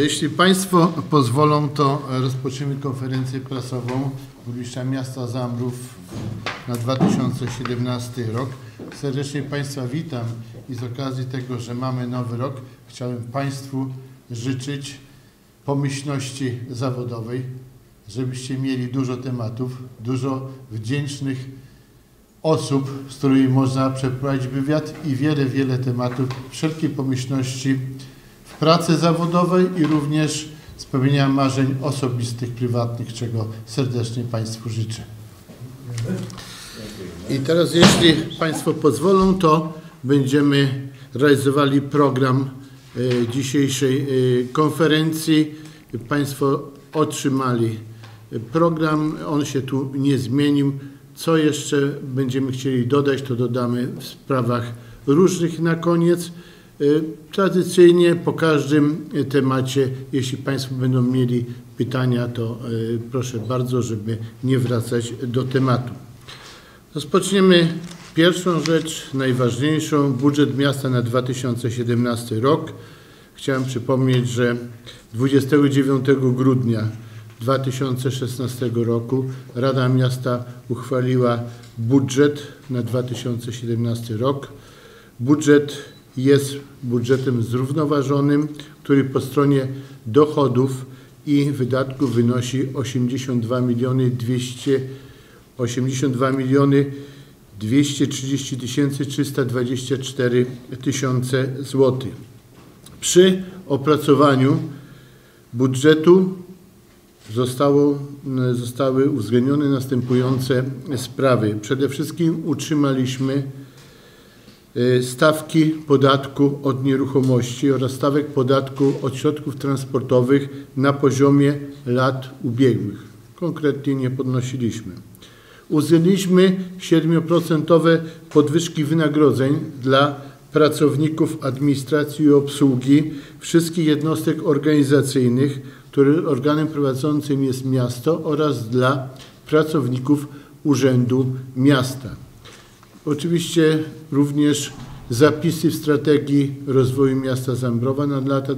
Jeśli Państwo pozwolą, to rozpoczniemy konferencję prasową burmistrza miasta Zambrów na 2017 rok. Serdecznie Państwa witam i z okazji tego, że mamy nowy rok, chciałem Państwu życzyć pomyślności zawodowej, żebyście mieli dużo tematów, dużo wdzięcznych osób, z którymi można przeprowadzić wywiad i wiele tematów, wszelkiej pomyślności w pracy zawodowej i również spełnienia marzeń osobistych, prywatnych, czego serdecznie Państwu życzę. I teraz, jeśli Państwo pozwolą, to będziemy realizowali program dzisiejszej konferencji. Państwo otrzymali program, on się tu nie zmienił. Co jeszcze będziemy chcieli dodać, to dodamy w sprawach różnych na koniec. Tradycyjnie po każdym temacie, jeśli Państwo będą mieli pytania, to proszę bardzo, żeby nie wracać do tematu. Rozpoczniemy pierwszą rzecz, najważniejszą, budżet miasta na 2017 rok. Chciałem przypomnieć, że 29 grudnia 2016 roku Rada Miasta uchwaliła budżet na 2017 rok. Budżet jest budżetem zrównoważonym, który po stronie dochodów i wydatków wynosi 82 230 324 tysiące złotych. Przy opracowaniu budżetu zostały uwzględnione następujące sprawy. Przede wszystkim utrzymaliśmy stawki podatku od nieruchomości oraz stawek podatku od środków transportowych na poziomie lat ubiegłych. Konkretnie nie podnosiliśmy. Uwzględniliśmy 7% podwyżki wynagrodzeń dla pracowników administracji i obsługi wszystkich jednostek organizacyjnych, których organem prowadzącym jest miasto, oraz dla pracowników Urzędu Miasta. Oczywiście również zapisy w strategii rozwoju miasta Zambrowa na lata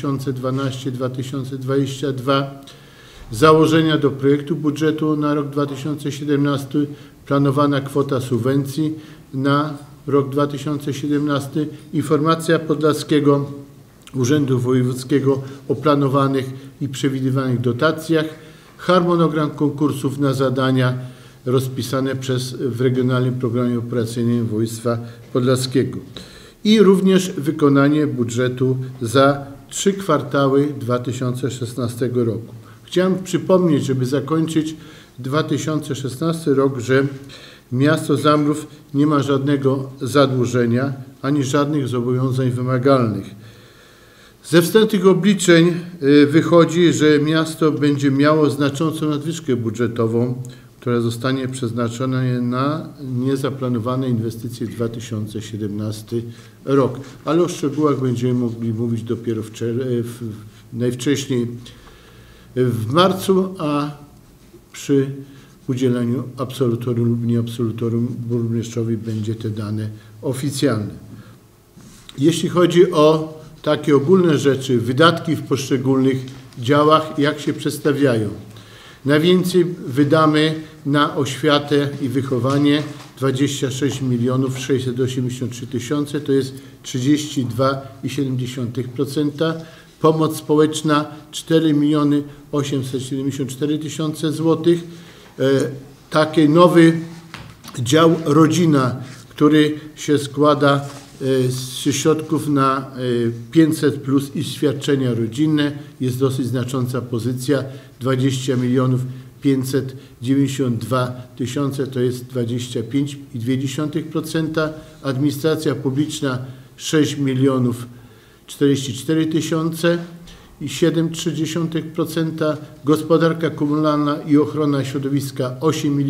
2012-2022, założenia do projektu budżetu na rok 2017, planowana kwota subwencji na rok 2017, informacja Podlaskiego Urzędu Wojewódzkiego o planowanych i przewidywanych dotacjach, harmonogram konkursów na zadania rozpisane w Regionalnym Programie Operacyjnym Województwa Podlaskiego i również wykonanie budżetu za 3 kwartały 2016 roku. Chciałem przypomnieć, żeby zakończyć 2016 rok, że miasto Zambrów nie ma żadnego zadłużenia ani żadnych zobowiązań wymagalnych. Ze wstępnych obliczeń wychodzi, że miasto będzie miało znaczącą nadwyżkę budżetową, która zostanie przeznaczona na niezaplanowane inwestycje w 2017 rok. Ale o szczegółach będziemy mogli mówić dopiero najwcześniej w marcu, a przy udzieleniu absolutorium lub nieabsolutorium burmistrzowi będzie te dane oficjalne. Jeśli chodzi o takie ogólne rzeczy, wydatki w poszczególnych działach, jak się przedstawiają. Najwięcej wydamy na oświatę i wychowanie 26 683 tysiące, to jest 32,7%. Pomoc społeczna 4 874 tysiące złotych. Taki nowy dział rodzina, który się składa z środków na 500+ i świadczenia rodzinne. Jest dosyć znacząca pozycja, 20 592 tysiące, to jest 25,2%. Administracja publiczna 6 044 tysiące i 7,3%. Gospodarka komunalna i ochrona środowiska 8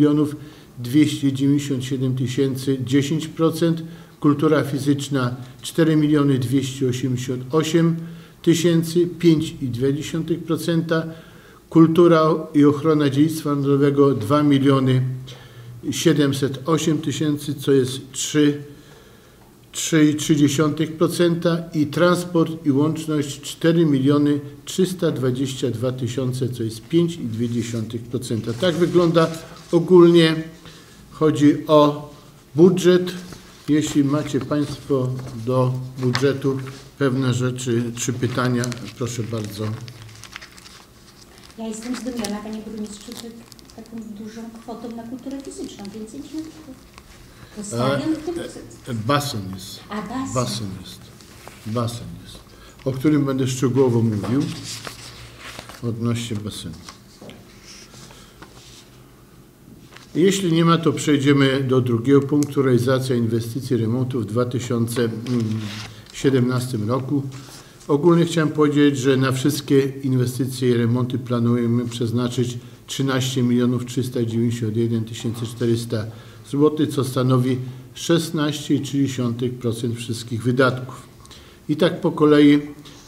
297 tysięcy, 10%. Kultura fizyczna 4 288 tysięcy, 5,2%. Kultura i ochrona dziedzictwa narodowego 2 708 tysięcy, co jest 3,3% i transport i łączność 4 322 000, co jest 5,2%. Tak wygląda ogólnie. Chodzi o budżet. Jeśli macie Państwo do budżetu pewne rzeczy czy pytania, proszę bardzo. Ja jestem zdumiona, panie burmistrzu, taką dużą kwotą na kulturę fizyczną, więcej niż na stadion. Basen jest. A, basen. Basen jest. O którym będę szczegółowo mówił odnośnie basenu. Jeśli nie ma, to przejdziemy do drugiego punktu. Realizacja inwestycji remontu w 2017 roku. Ogólnie chciałem powiedzieć, że na wszystkie inwestycje i remonty planujemy przeznaczyć 13 391 400 zł, co stanowi 16,3% wszystkich wydatków. I tak po kolei,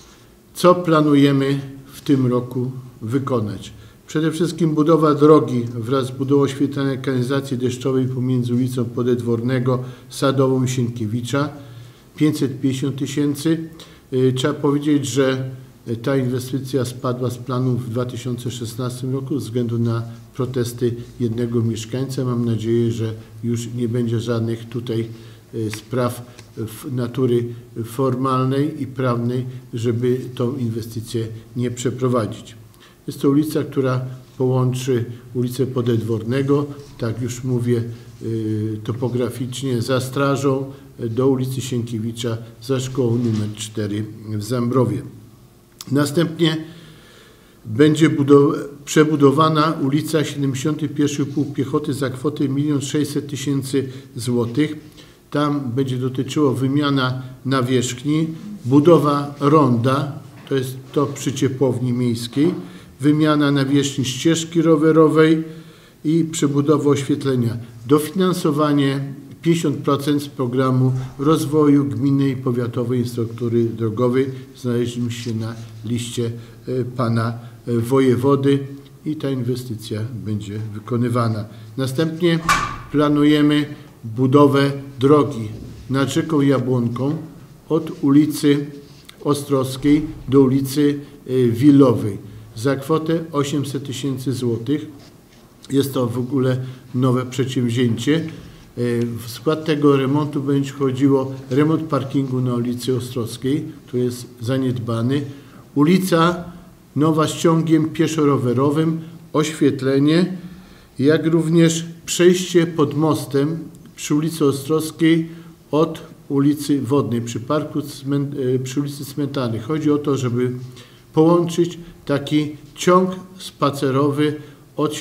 co planujemy w tym roku wykonać? Przede wszystkim budowa drogi wraz z budową oświetlanej kanalizacji deszczowej pomiędzy ulicą Podedwornego, Sadową i Sienkiewicza 550 000. Trzeba powiedzieć, że ta inwestycja spadła z planu w 2016 roku ze względu na protesty jednego mieszkańca. Mam nadzieję, że już nie będzie żadnych tutaj spraw natury formalnej i prawnej, żeby tą inwestycję nie przeprowadzić. Jest to ulica, która połączy ulicę Podedwornego, tak już mówię topograficznie, za Strażą do ulicy Sienkiewicza za szkołą nr 4 w Zambrowie. Następnie będzie przebudowana ulica 71 Pułk Piechoty za kwotę 1 600 000 zł. Tam będzie dotyczyło wymiana nawierzchni, budowa ronda, to jest to przy ciepłowni miejskiej, wymiana nawierzchni ścieżki rowerowej i przebudowa oświetlenia. Dofinansowanie 50% z programu rozwoju gminnej i powiatowej infrastruktury drogowej. Znaleźliśmy się na liście pana wojewody i ta inwestycja będzie wykonywana. Następnie planujemy budowę drogi nad rzeką Jabłonką od ulicy Ostrowskiej do ulicy Wilowej za kwotę 800 000 złotych. Jest to w ogóle nowe przedsięwzięcie. W skład tego remontu będzie wchodziło remont parkingu na ulicy Ostrowskiej, który jest zaniedbany, ulica nowa z ciągiem pieszo-rowerowym, oświetlenie, jak również przejście pod mostem przy ulicy Ostrowskiej od ulicy Wodnej, przy parku, przy ulicy Cmentarnej. Chodzi o to, żeby połączyć taki ciąg spacerowy od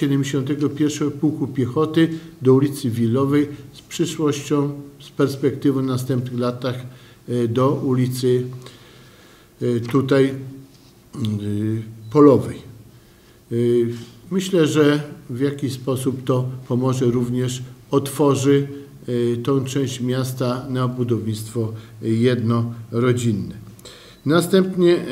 71 Pułku Piechoty do ulicy Wilowej z przyszłością, z perspektywą w następnych latach do ulicy tutaj Polowej. Myślę, że w jakiś sposób to pomoże, również otworzy tą część miasta na budownictwo jednorodzinne. Następnie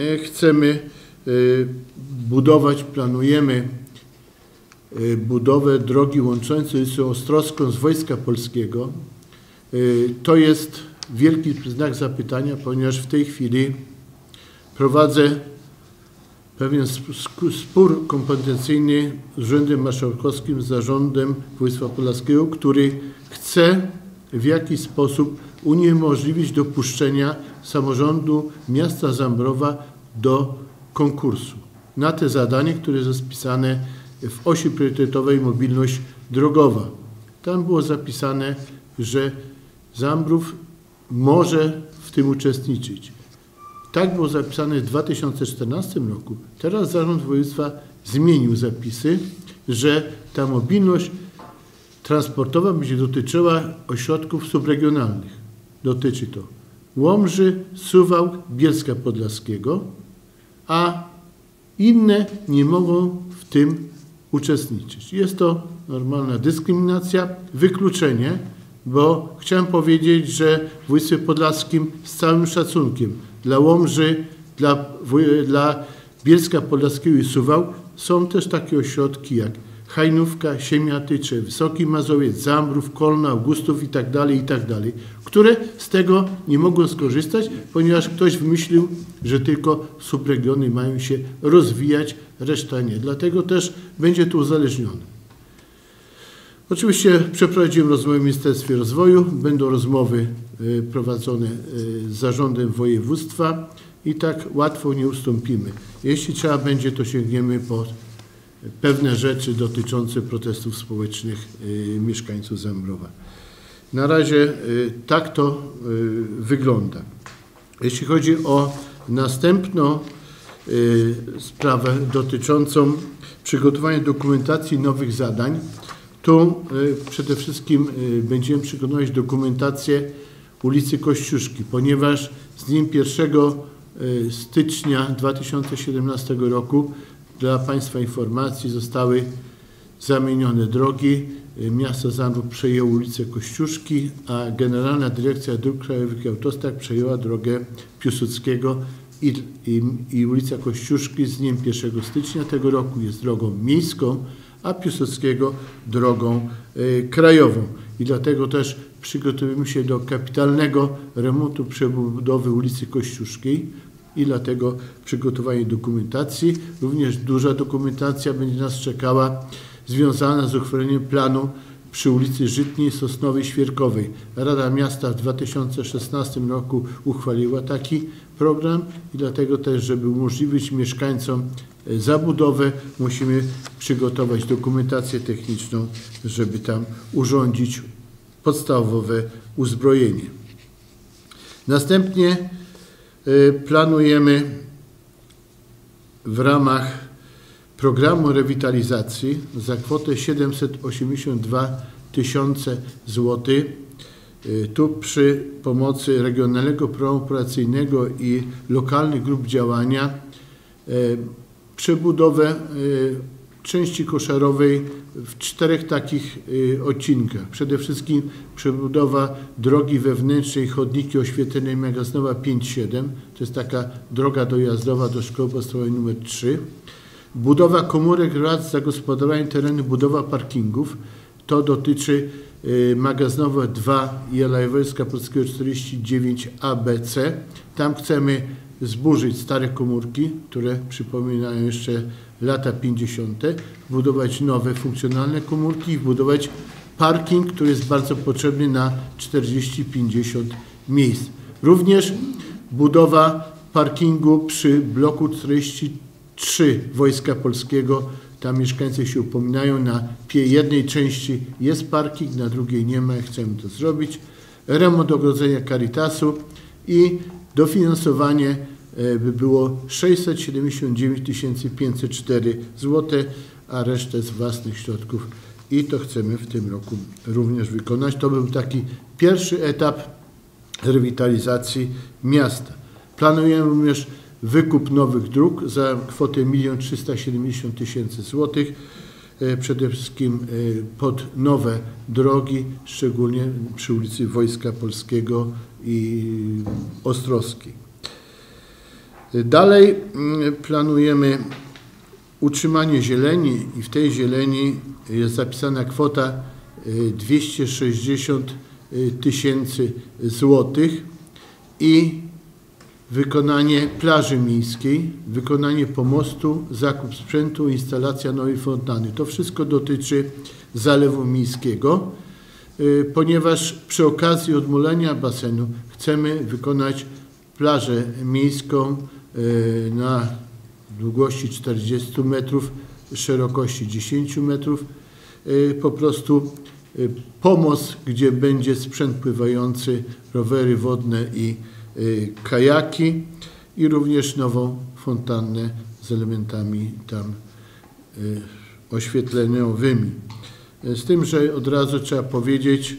planujemy budowę drogi łączącej ulicę Ostrowską z Wojska Polskiego. To jest wielki znak zapytania, ponieważ w tej chwili prowadzę pewien spór kompetencyjny z Urzędem Marszałkowskim, z Zarządem Województwa Podlaskiego, który chce w jakiś sposób uniemożliwić dopuszczenia samorządu miasta Zambrowa do konkursu na te zadanie, które jest spisane w osi priorytetowej mobilność drogowa. Tam było zapisane, że Zambrów może w tym uczestniczyć. Tak było zapisane w 2014 roku. Teraz Zarząd Województwa zmienił zapisy, że ta mobilność transportowa będzie dotyczyła ośrodków subregionalnych. Dotyczy to Łomży, Suwałk, Bielska Podlaskiego, a inne nie mogą w tym uczestniczyć. Jest to normalna dyskryminacja, wykluczenie, bo chciałem powiedzieć, że w województwie podlaskim z całym szacunkiem dla Łomży, dla Bielska Podlaskiego i Suwałk są też takie ośrodki jak Hajnówka, Siemiatycze, Wysoki Mazowiec, Zambrów, Kolno, Augustów i tak dalej, które z tego nie mogą skorzystać, ponieważ ktoś wymyślił, że tylko subregiony mają się rozwijać, reszta nie. Dlatego też będzie to uzależnione. Oczywiście przeprowadziłem rozmowę w Ministerstwie Rozwoju, będą rozmowy prowadzone z zarządem województwa i tak łatwo nie ustąpimy. Jeśli trzeba będzie, to sięgniemy po pewne rzeczy dotyczące protestów społecznych mieszkańców Zambrowa. Na razie tak to wygląda. Jeśli chodzi o następną sprawę dotyczącą przygotowania dokumentacji nowych zadań, tu przede wszystkim będziemy przygotować dokumentację ulicy Kościuszki, ponieważ z dniem 1 stycznia 2017 roku dla Państwa informacji zostały zamienione drogi. Miasto Zambrów przejęło ulicę Kościuszki, a Generalna Dyrekcja Dróg Krajowych i Autostrad przejęła drogę Piłsudskiego i ulica Kościuszki z dniem 1 stycznia tego roku jest drogą miejską, a Piłsudskiego drogą krajową. I dlatego też przygotowujemy się do kapitalnego remontu przebudowy ulicy Kościuszki i dlatego przygotowanie dokumentacji. Również duża dokumentacja będzie nas czekała związana z uchwaleniem planu przy ulicy Żytniej, Sosnowej, Świerkowej. Rada Miasta w 2016 roku uchwaliła taki program i dlatego też, żeby umożliwić mieszkańcom zabudowę, musimy przygotować dokumentację techniczną, żeby tam urządzić podstawowe uzbrojenie. Następnie planujemy w ramach programu rewitalizacji za kwotę 782 tysiące złotych. Tu przy pomocy Regionalnego Programu Operacyjnego i lokalnych grup działania przebudowę części koszarowej w 4 takich odcinkach. Przede wszystkim przebudowa drogi wewnętrznej, chodniki oświetlenia magazynowa 5-7. To jest taka droga dojazdowa do szkoły podstawowej nr 3. Budowa komórek rad zagospodarowania terenu, budowa parkingów. To dotyczy magazynowe 2 i Aleja Wojska Polskiego 49 ABC. Tam chcemy zburzyć stare komórki, które przypominają jeszcze lata 50., budować nowe, funkcjonalne komórki i budować parking, który jest bardzo potrzebny na 40-50 miejsc. Również budowa parkingu przy bloku 43 Wojska Polskiego. Tam mieszkańcy się upominają, na jednej części jest parking, na drugiej nie ma i chcemy to zrobić. Remont ogrodzenia Caritasu i dofinansowanie by było 679 504 zł, a resztę z własnych środków i to chcemy w tym roku również wykonać. To był taki pierwszy etap rewitalizacji miasta. Planujemy również wykup nowych dróg za kwotę 1 370 000 złotych, przede wszystkim pod nowe drogi, szczególnie przy ulicy Wojska Polskiego i Ostrowskiej. Dalej planujemy utrzymanie zieleni i w tej zieleni jest zapisana kwota 260 000 złotych i wykonanie plaży miejskiej, wykonanie pomostu, zakup sprzętu, instalacja nowej fontanny. To wszystko dotyczy Zalewu Miejskiego, ponieważ przy okazji odmulenia basenu chcemy wykonać plażę miejską na długości 40 metrów, szerokości 10 metrów. Po prostu pomost, gdzie będzie sprzęt pływający, rowery wodne i kajaki i również nową fontannę z elementami tam oświetleniowymi. Z tym, że od razu trzeba powiedzieć,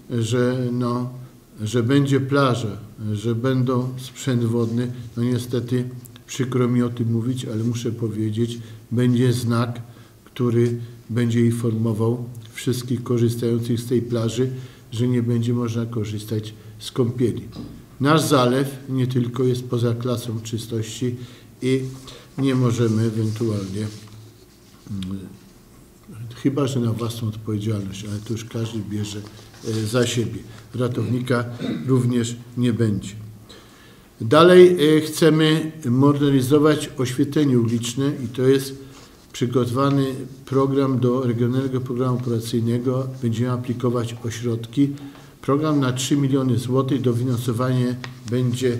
że będzie plaża, że będą sprzęt wodny. No niestety przykro mi o tym mówić, ale muszę powiedzieć, będzie znak, który będzie informował wszystkich korzystających z tej plaży, że nie będzie można korzystać z kąpieli. Nasz zalew nie tylko jest poza klasą czystości i nie możemy ewentualnie chyba że na własną odpowiedzialność, ale to już każdy bierze za siebie. Ratownika również nie będzie. Dalej chcemy modernizować oświetlenie uliczne i to jest przygotowany program do Regionalnego Programu Operacyjnego. Będziemy aplikować o środki. Program na 3 miliony złotych, dofinansowanie będzie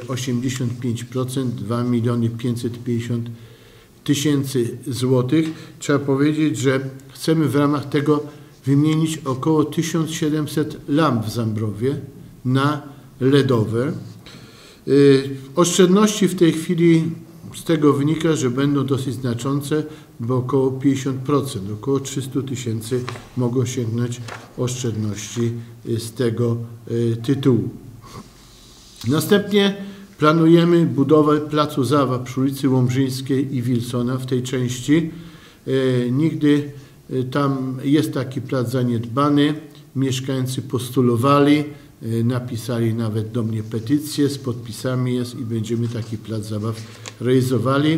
85%, 2 550 000 złotych. Trzeba powiedzieć, że chcemy w ramach tego wymienić około 1700 lamp w Zambrowie na LEDowe. Oszczędności w tej chwili z tego wynika, że będą dosyć znaczące, bo około 50%, około 300 000 mogą sięgnąć oszczędności z tego tytułu. Następnie planujemy budowę placu zabaw przy ulicy Łomżyńskiej i Wilsona w tej części. Nigdy tam jest taki plac zaniedbany. Mieszkańcy postulowali, napisali nawet do mnie petycję, z podpisami jest i będziemy taki plac zabaw realizowali.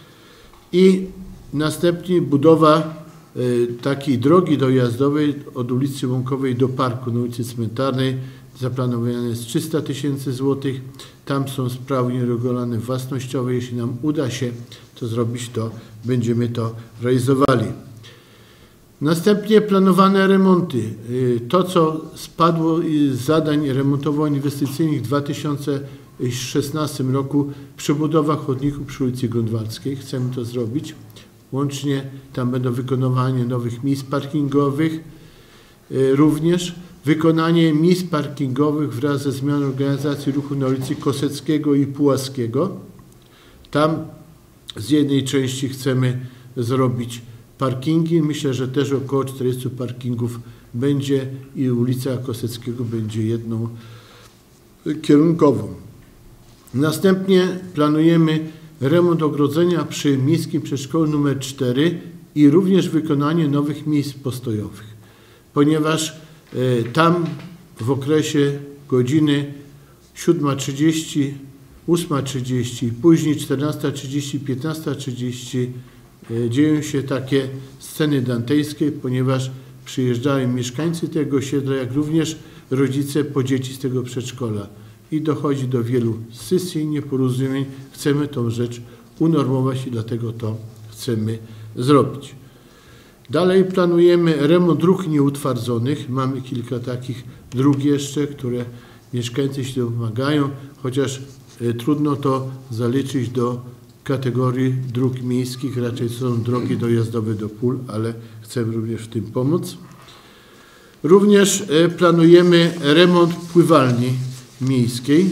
I następnie budowa takiej drogi dojazdowej od ulicy Łąkowej do parku na ulicy Cmentarnej. Zaplanowane jest 300 000 złotych. Tam są sprawy nieregularne własnościowe. Jeśli nam uda się to zrobić, to będziemy to realizowali. Następnie planowane remonty. To, co spadło z zadań remontowo-inwestycyjnych w 2016 roku, przebudowa chodników przy ulicy Grunwaldzkiej. Chcemy to zrobić. Łącznie tam będą wykonywanie nowych miejsc parkingowych. Również wykonanie miejsc parkingowych wraz ze zmianą organizacji ruchu na ulicy Koseckiego i Pułaskiego. Tam z jednej części chcemy zrobić parkingi. Myślę, że też około 40 parkingów będzie i ulica Koseckiego będzie jedną kierunkową. Następnie planujemy remont ogrodzenia przy Miejskim Przedszkolu nr 4 i również wykonanie nowych miejsc postojowych, ponieważ tam w okresie godziny 7:30, 8:30, później 14:30, 15:30 dzieją się takie sceny dantejskie, ponieważ przyjeżdżają mieszkańcy tego osiedla, jak również rodzice po dzieci z tego przedszkola. I dochodzi do wielu scysji i nieporozumień. Chcemy tą rzecz unormować i dlatego to chcemy zrobić. Dalej planujemy remont dróg nieutwardzonych. Mamy kilka takich dróg jeszcze, które mieszkańcy się domagają, chociaż trudno to zaliczyć do kategorii dróg miejskich. Raczej są drogi dojazdowe do pól, ale chcemy również w tym pomóc. Również planujemy remont pływalni miejskiej.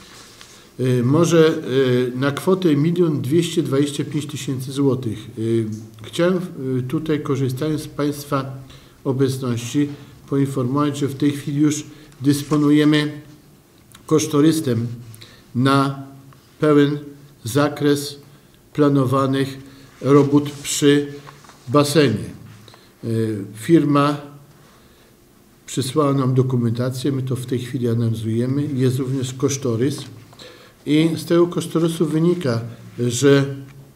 Może na kwotę 1 225 000 złotych. Chciałem tutaj, korzystając z Państwa obecności, poinformować, że w tej chwili już dysponujemy kosztorysem na pełen zakres planowanych robót przy basenie. Firma przysłała nam dokumentację, my to w tej chwili analizujemy. Jest również kosztorys i z tego kosztorysu wynika, że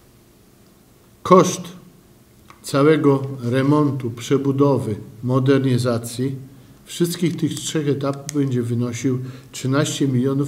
koszt całego remontu, przebudowy, modernizacji wszystkich tych 3 etapów będzie wynosił 13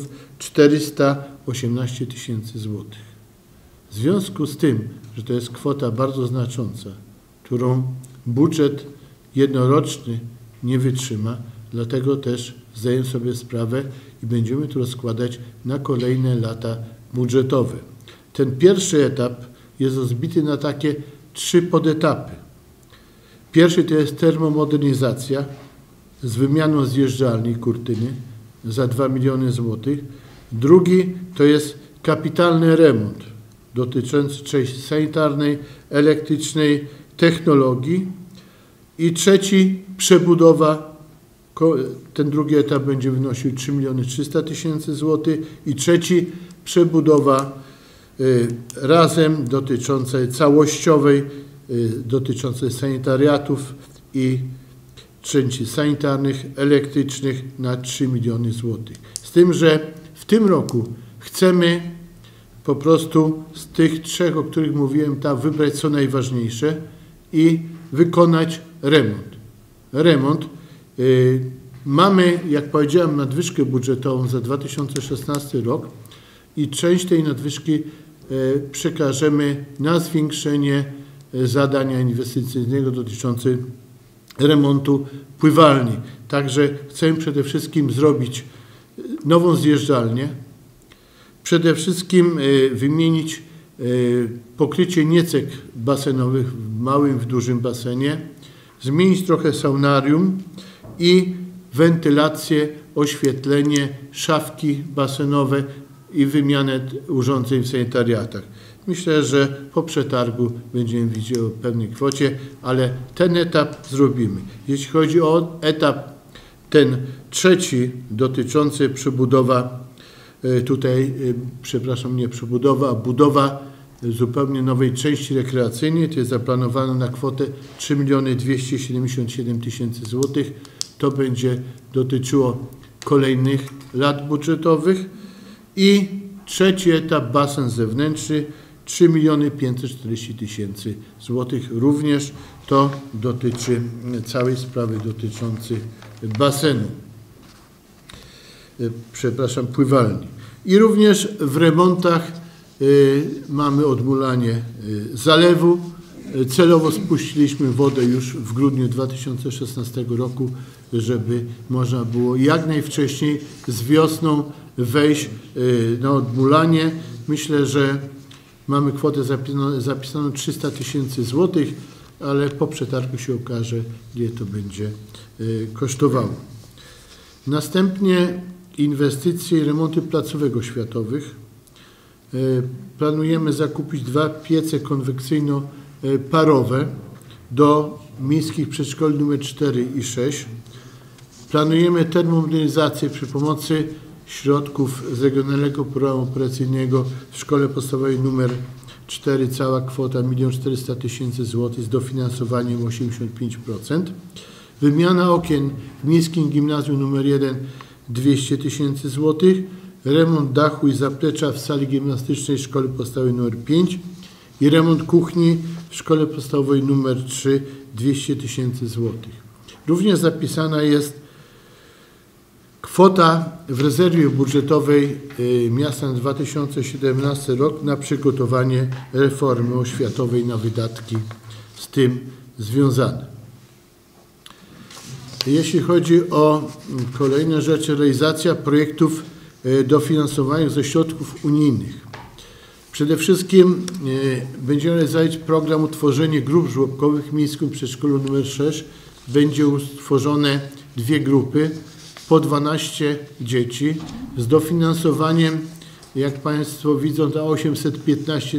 418 000 złotych. W związku z tym, że to jest kwota bardzo znacząca, którą budżet jednoroczny nie wytrzyma, dlatego też zdaję sobie sprawę i będziemy to rozkładać na kolejne lata budżetowe. Ten pierwszy etap jest rozbity na takie 3 podetapy. Pierwszy to jest termomodernizacja z wymianą zjeżdżalni kurtyny za 2 miliony złotych. Drugi to jest kapitalny remont dotyczący części sanitarnej, elektrycznej, technologii. I trzeci przebudowa, ten drugi etap będzie wynosił 3 300 000 złotych i trzeci przebudowa razem dotyczącej całościowej, dotyczącej sanitariatów i części sanitarnych, elektrycznych na 3 miliony złotych. Z tym, że w tym roku chcemy po prostu z tych 3, o których mówiłem, wybrać co najważniejsze i wykonać remont. Mamy, jak powiedziałem, nadwyżkę budżetową za 2016 rok i część tej nadwyżki przekażemy na zwiększenie zadania inwestycyjnego dotyczącego remontu pływalni. Także chcemy przede wszystkim zrobić nową zjeżdżalnię, przede wszystkim wymienić pokrycie niecek basenowych w małym, w dużym basenie, zmienić trochę saunarium i wentylację, oświetlenie, szafki basenowe i wymianę urządzeń w sanitariatach. Myślę, że po przetargu będziemy widzieć o pewnej kwocie, ale ten etap zrobimy. Jeśli chodzi o etap ten trzeci dotyczący budowa zupełnie nowej części rekreacyjnej, to jest zaplanowane na kwotę 3 277 000 złotych. To będzie dotyczyło kolejnych lat budżetowych. I trzeci etap, basen zewnętrzny, 3 540 000 złotych. Również to dotyczy całej sprawy dotyczącej basenu, pływalni. I również w remontach mamy odmulanie zalewu. Celowo spuściliśmy wodę już w grudniu 2016 roku, żeby można było jak najwcześniej z wiosną wejść na odmulanie. Myślę, że mamy kwotę zapisaną 300 000 złotych, ale po przetargu się okaże, ile to będzie kosztowało. Następnie inwestycje i remonty placówek oświatowych. Planujemy zakupić 2 piece konwekcyjno-parowe do miejskich przedszkoli nr 4 i 6. Planujemy termomodernizację przy pomocy środków z Regionalnego Programu Operacyjnego w Szkole Podstawowej nr 4, cała kwota 1 400 000 zł z dofinansowaniem 85%. Wymiana okien w Miejskim Gimnazjum nr 1 200 000 zł. Remont dachu i zaplecza w sali gimnastycznej Szkoły Podstawowej nr 5 i remont kuchni w Szkole Podstawowej nr 3 200 000 zł. Również zapisana jest kwota w rezerwie budżetowej miasta na 2017 rok na przygotowanie reformy oświatowej, na wydatki z tym związane. Jeśli chodzi o kolejne rzeczy, realizacja projektów dofinansowanych ze środków unijnych. Przede wszystkim będziemy realizować program utworzenie grup żłobkowych w Miejskim Przedszkolu nr 6. Będzie utworzone 2 grupy po 12 dzieci z dofinansowaniem, jak Państwo widzą, to 815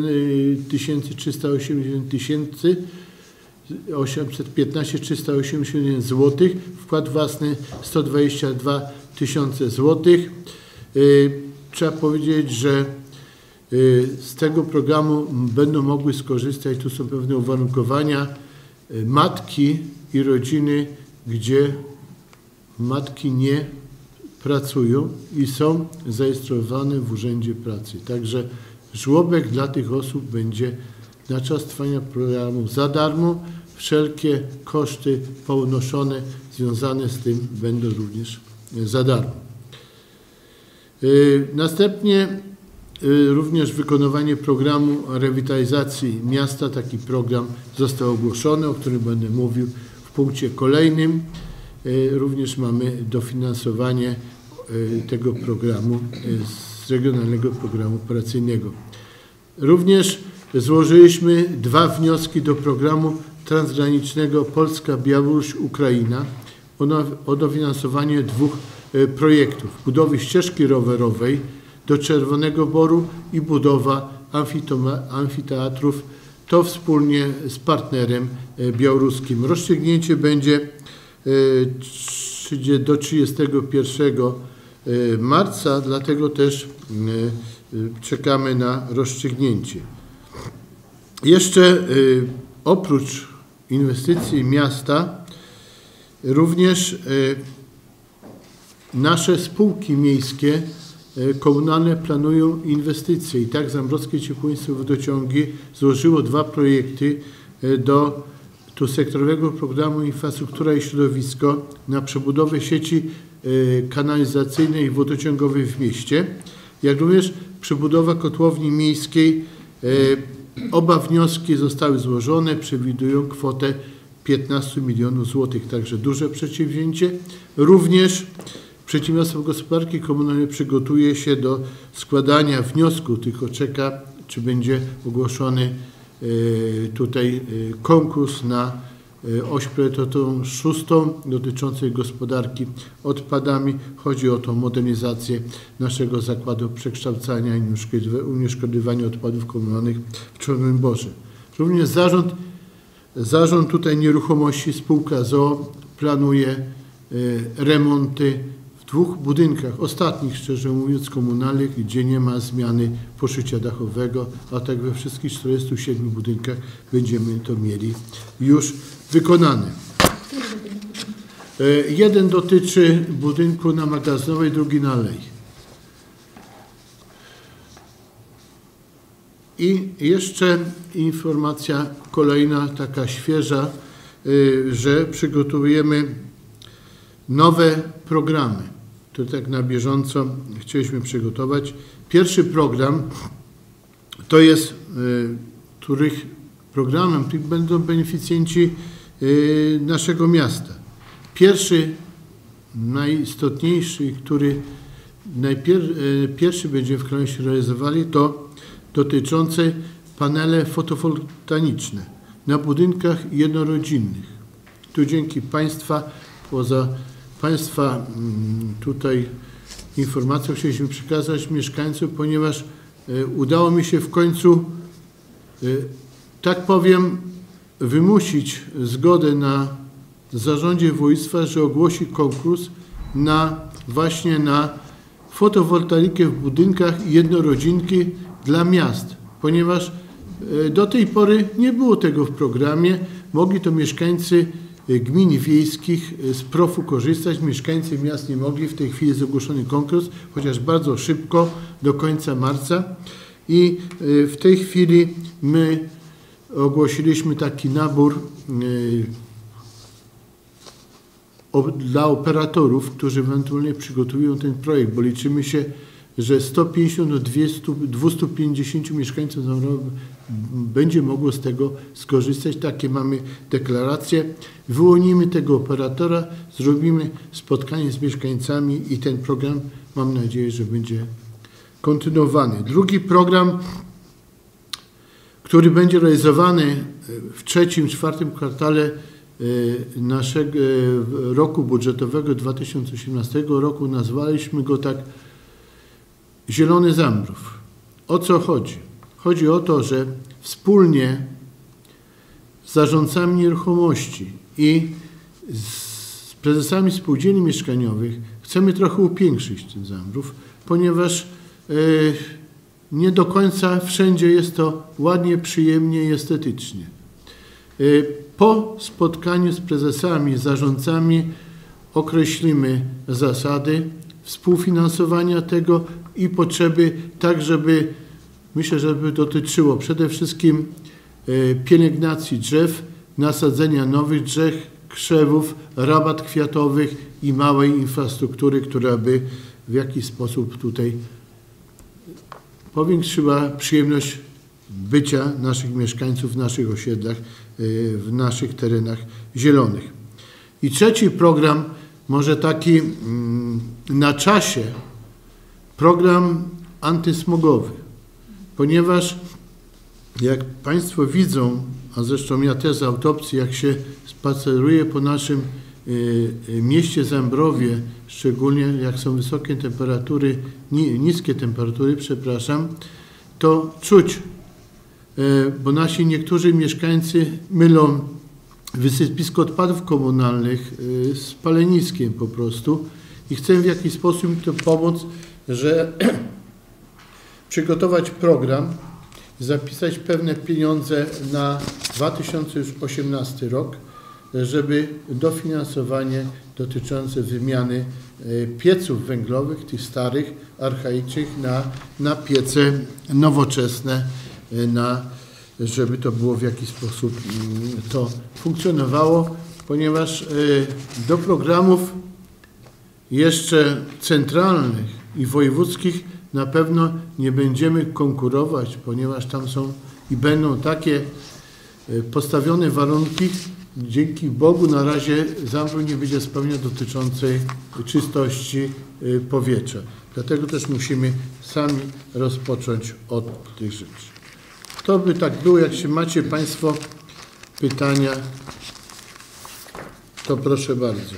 381 zł, wkład własny 122 000 zł. Trzeba powiedzieć, że z tego programu będą mogły skorzystać, tu są pewne uwarunkowania, matki i rodziny, gdzie matki nie pracują i są zarejestrowane w Urzędzie Pracy. Także żłobek dla tych osób będzie na czas trwania programu za darmo. Wszelkie koszty ponoszone związane z tym będą również za darmo. Następnie również wykonywanie programu rewitalizacji miasta. Taki program został ogłoszony, o którym będę mówił w punkcie kolejnym. Również mamy dofinansowanie tego programu z Regionalnego Programu Operacyjnego. Również złożyliśmy 2 wnioski do programu transgranicznego Polska-Białoruś-Ukraina o dofinansowanie 2 projektów. Budowy ścieżki rowerowej do Czerwonego Boru i budowa amfiteatrów. To wspólnie z partnerem białoruskim. Rozstrzygnięcie będzie do 31 marca, dlatego też czekamy na rozstrzygnięcie. Jeszcze oprócz inwestycji miasta, również nasze spółki miejskie, komunalne planują inwestycje. I tak Zambrowskie Ciepłownictwo Wodociągi złożyło 2 projekty do tu sektorowego programu Infrastruktura i Środowisko na przebudowę sieci kanalizacyjnej i wodociągowej w mieście, jak również przebudowa kotłowni miejskiej. Oba wnioski zostały złożone, przewidują kwotę 15 milionów złotych, także duże przedsięwzięcie. Również Przedsiębiorstwo Gospodarki Komunalnej przygotuje się do składania wniosku, tylko czeka, czy będzie ogłoszony tutaj konkurs na oś priorytetową 6 dotyczącej gospodarki odpadami. Chodzi o tą modernizację naszego zakładu przekształcania i unieszkodliwania odpadów komunalnych w Czarnym Borze. Również zarząd tutaj nieruchomości, spółka ZOO planuje remonty w 2 budynkach, ostatnich szczerze mówiąc komunalnych, gdzie nie ma zmiany poszycia dachowego, a tak we wszystkich 47 budynkach będziemy to mieli już wykonane. Jeden dotyczy budynku na Magazynowej, drugi na Alei. I jeszcze informacja kolejna, taka świeża, że przygotowujemy nowe programy, które tak na bieżąco chcieliśmy przygotować. Pierwszy program to jest, których programem będą beneficjenci naszego miasta. Pierwszy, najistotniejszy, który pierwszy będziemy w kolejności realizowali, to dotyczące panele fotowoltaiczne na budynkach jednorodzinnych. Tu dzięki poza Państwa tutaj informacją chcieliśmy przekazać mieszkańcom, ponieważ udało mi się w końcu, tak powiem, wymusić zgodę na zarządzie województwa, że ogłosi konkurs właśnie na fotowoltaikę w budynkach jednorodzinki dla miast, ponieważ do tej pory nie było tego w programie. Mogli to mieszkańcy gmin wiejskich z PROF-u korzystać, mieszkańcy miast nie mogli. W tej chwili jest ogłoszony konkurs, chociaż bardzo szybko, do końca marca. I w tej chwili my ogłosiliśmy taki nabór dla operatorów, którzy ewentualnie przygotują ten projekt, bo liczymy się, że 150 do 250 mieszkańców będzie mogło z tego skorzystać. Takie mamy deklaracje. Wyłonimy tego operatora, zrobimy spotkanie z mieszkańcami i ten program, mam nadzieję, że będzie kontynuowany. Drugi program, który będzie realizowany w trzecim, czwartym kwartale naszego roku budżetowego 2018 roku, nazwaliśmy go tak Zielony Zambrów. O co chodzi? Chodzi o to, że wspólnie z zarządcami nieruchomości i z prezesami spółdzielni mieszkaniowych chcemy trochę upiększyć ten Zambrów, ponieważ nie do końca wszędzie jest to ładnie, przyjemnie i estetycznie. Po spotkaniu z prezesami, zarządcami określimy zasady współfinansowania tego i potrzeby, tak żeby, myślę, żeby dotyczyło przede wszystkim pielęgnacji drzew, nasadzenia nowych drzew, krzewów, rabat kwiatowych i małej infrastruktury, która by w jakiś sposób tutaj powiększyła przyjemność bycia naszych mieszkańców w naszych osiedlach, w naszych terenach zielonych. I trzeci program, może taki na czasie, program antysmogowy, ponieważ jak Państwo widzą, a zresztą ja też z autopsji, jak się spaceruję po naszym mieście Zambrowie, szczególnie jak są wysokie temperatury, niskie temperatury, przepraszam, to czuć, bo nasi niektórzy mieszkańcy mylą wysypisko odpadów komunalnych z paleniskiem po prostu i chcę w jakiś sposób im to pomóc, że przygotować program, zapisać pewne pieniądze na 2018 rok, żeby dofinansowanie dotyczące wymiany pieców węglowych, tych starych, archaicznych, na piece nowoczesne, na żeby to było w jakiś sposób to funkcjonowało, ponieważ do programów jeszcze centralnych i wojewódzkich na pewno nie będziemy konkurować, ponieważ tam są i będą takie postawione warunki. Dzięki Bogu na razie Zambrów nie będzie spełniał dotyczącej czystości powietrza. Dlatego też musimy sami rozpocząć od tych rzeczy. To by tak było. Jak się macie Państwo pytania, to proszę bardzo.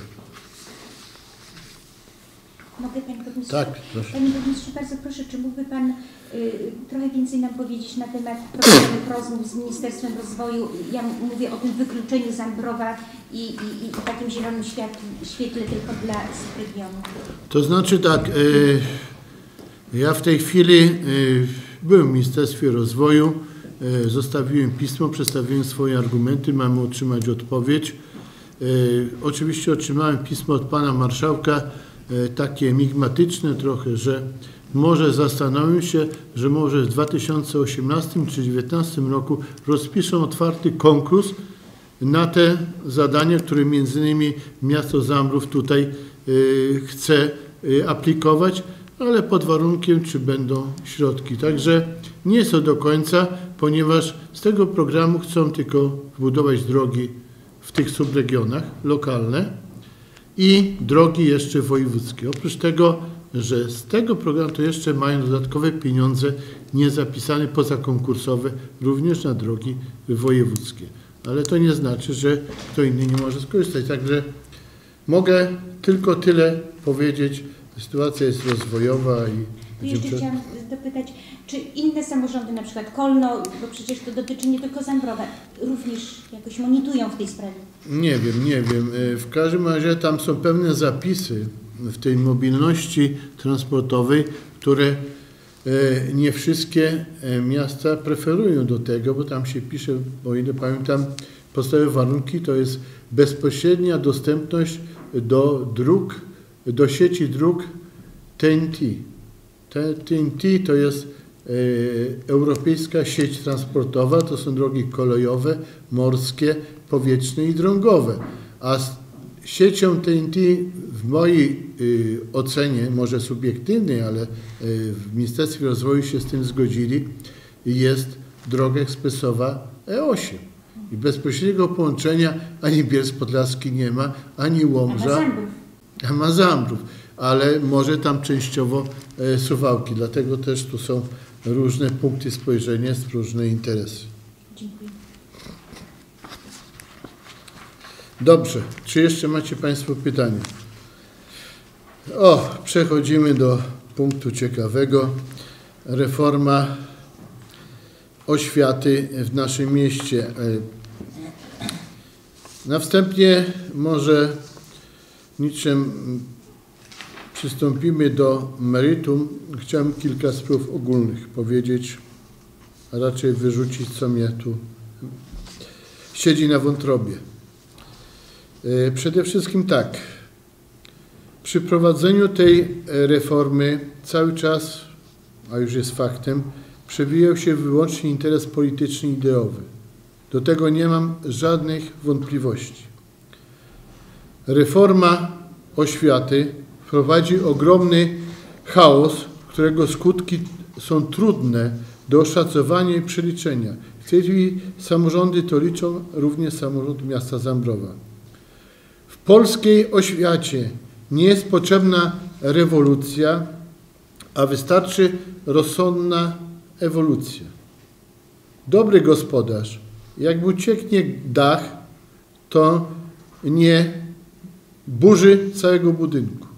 Mogę, Panie Burmistrzu? Tak, proszę. Panie Burmistrzu, bardzo proszę, czy mógłby Pan trochę więcej nam powiedzieć na temat prowadzonych rozmów z Ministerstwem Rozwoju? Ja mówię o tym wykluczeniu Zambrowa i takim zielonym świetle tylko dla subregionu. To znaczy tak, ja w tej chwili byłem w Ministerstwie Rozwoju, zostawiłem pismo, przedstawiłem swoje argumenty, mamy otrzymać odpowiedź. Oczywiście otrzymałem pismo od Pana Marszałka, takie enigmatyczne trochę, że może zastanowił się, że może w 2018 czy 2019 roku rozpiszą otwarty konkurs na te zadania, które między innymi miasto Zambrów tutaj chce aplikować, ale pod warunkiem, czy będą środki. Także nie jest to do końca, ponieważ z tego programu chcą tylko budować drogi w tych subregionach lokalne i drogi jeszcze wojewódzkie. Oprócz tego, że z tego programu to jeszcze mają dodatkowe pieniądze niezapisane pozakonkursowe również na drogi wojewódzkie. Ale to nie znaczy, że kto inny nie może skorzystać. Także mogę tylko tyle powiedzieć. Sytuacja jest rozwojowa i... Jeszcze chciałam dopytać, czy inne samorządy, na przykład Kolno, bo przecież to dotyczy nie tylko Zambrowa, również jakoś monitorują w tej sprawie? Nie wiem. W każdym razie tam są pewne zapisy w tej mobilności transportowej, które nie wszystkie miasta preferują do tego, bo tam się pisze, o ile pamiętam, podstawowe warunki to jest bezpośrednia dostępność do dróg, do sieci dróg TNT. TNT to jest europejska sieć transportowa, to są drogi kolejowe, morskie, powietrzne i drągowe. A z siecią TNT w mojej ocenie, może subiektywnej, ale w Ministerstwie Rozwoju się z tym zgodzili, jest droga ekspresowa E8. I bezpośredniego połączenia ani Bielsk Podlaski nie ma, ani Łomża, a ma Zambrów, ale może tam częściowo Suwałki. Dlatego też tu są różne punkty spojrzenia, różne interesy. Dziękuję. Dobrze. Czy jeszcze macie Państwo pytania? Przechodzimy do punktu ciekawego. Reforma oświaty w naszym mieście. Na wstępie może niczym przystąpimy do meritum. Chciałem kilka spraw ogólnych powiedzieć, a raczej wyrzucić, co mnie tu siedzi na wątrobie. Przede wszystkim tak, przy prowadzeniu tej reformy cały czas, a już jest faktem, przewijał się wyłącznie interes polityczny i ideowy. Do tego nie mam żadnych wątpliwości. Reforma oświaty wprowadzi ogromny chaos, którego skutki są trudne do oszacowania i przeliczenia. W tej chwili samorządy to liczą, również samorząd miasta Zambrowa. W polskiej oświacie nie jest potrzebna rewolucja, a wystarczy rozsądna ewolucja. Dobry gospodarz, jak ucieknie dach, to nie burzy całego budynku.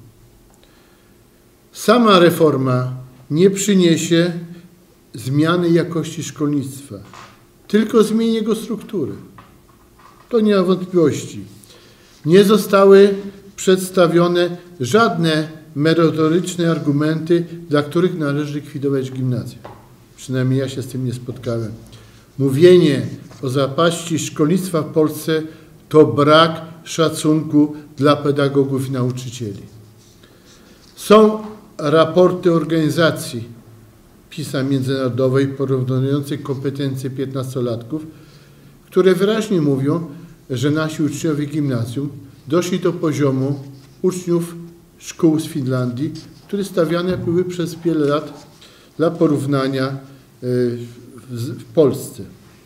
Sama reforma nie przyniesie zmiany jakości szkolnictwa, tylko zmieni jego strukturę. To nie ma wątpliwości. Nie zostały przedstawione żadne merytoryczne argumenty, dla których należy likwidować gimnazja. Przynajmniej ja się z tym nie spotkałem. Mówienie o zapaści szkolnictwa w Polsce to brak szacunku dla pedagogów i nauczycieli. Są raporty organizacji PISA międzynarodowej porównującej kompetencje 15-latków, które wyraźnie mówią, że nasi uczniowie gimnazjum doszli do poziomu uczniów szkół z Finlandii, które stawiane były przez wiele lat dla porównania w Polsce.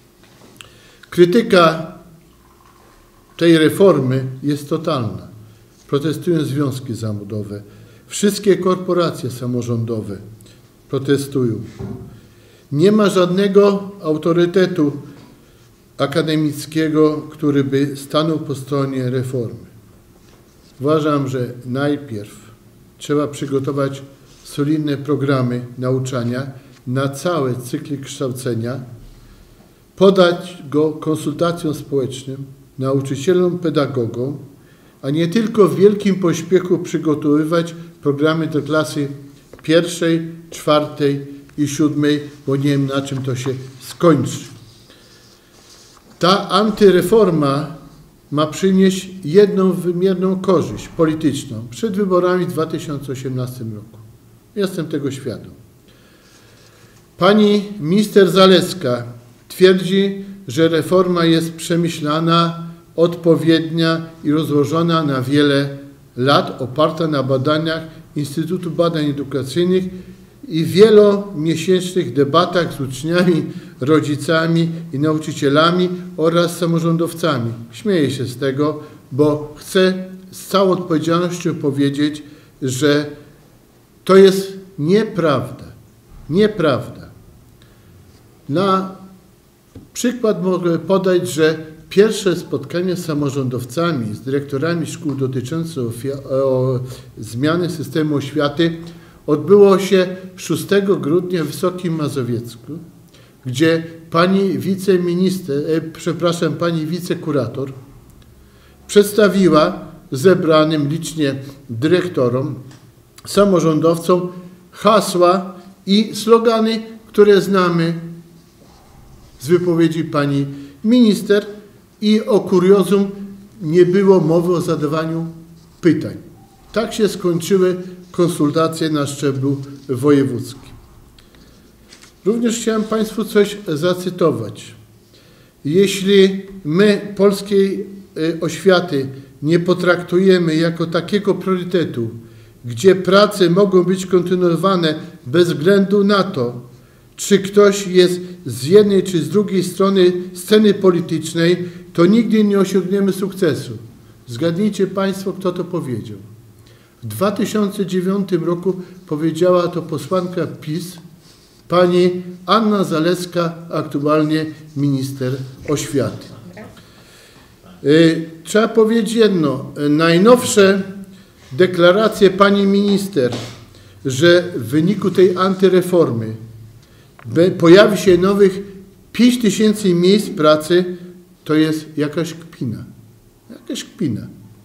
Krytyka tej reformy jest totalna. Protestują związki zawodowe, wszystkie korporacje samorządowe protestują. Nie ma żadnego autorytetu akademickiego, który by stanął po stronie reformy. Uważam, że najpierw trzeba przygotować solidne programy nauczania na całe cykly kształcenia, podać go konsultacjom społecznym, nauczycielom, pedagogom, a nie tylko w wielkim pośpiechu przygotowywać programy do klasy 1., 4. i 7., bo nie wiem, na czym to się skończy. Ta antyreforma ma przynieść jedną wymierną korzyść polityczną przed wyborami w 2018 roku. Jestem tego świadom. Pani minister Zalewska twierdzi, że reforma jest przemyślana, odpowiednia i rozłożona na wiele lat, oparta na badaniach Instytutu Badań Edukacyjnych i wielomiesięcznych debatach z uczniami, rodzicami i nauczycielami oraz samorządowcami. Śmieję się z tego, bo chcę z całą odpowiedzialnością powiedzieć, że to jest nieprawda. Nieprawda. Na przykład mogę podać, że pierwsze spotkanie z samorządowcami, z dyrektorami szkół dotyczące zmiany systemu oświaty odbyło się 6 grudnia w Wysokim Mazowiecku, gdzie pani pani wicekurator przedstawiła zebranym licznie dyrektorom, samorządowcom hasła i slogany, które znamy z wypowiedzi pani minister, i o kuriozum nie było mowy o zadawaniu pytań. Tak się skończyły konsultacje na szczeblu wojewódzkim. Również chciałem Państwu coś zacytować. Jeśli my polskiej oświaty nie potraktujemy jako takiego priorytetu, gdzie prace mogą być kontynuowane bez względu na to, czy ktoś jest z jednej czy z drugiej strony sceny politycznej, to nigdy nie osiągniemy sukcesu. Zgadnijcie Państwo, kto to powiedział. W 2009 roku powiedziała to posłanka PiS, pani Anna Zalewska, aktualnie minister oświaty. Trzeba powiedzieć jedno. Najnowsze deklaracje pani minister, że w wyniku tej antyreformy pojawi się nowych 5 000 miejsc pracy, to jest jakaś kpina. Jakaś kpina.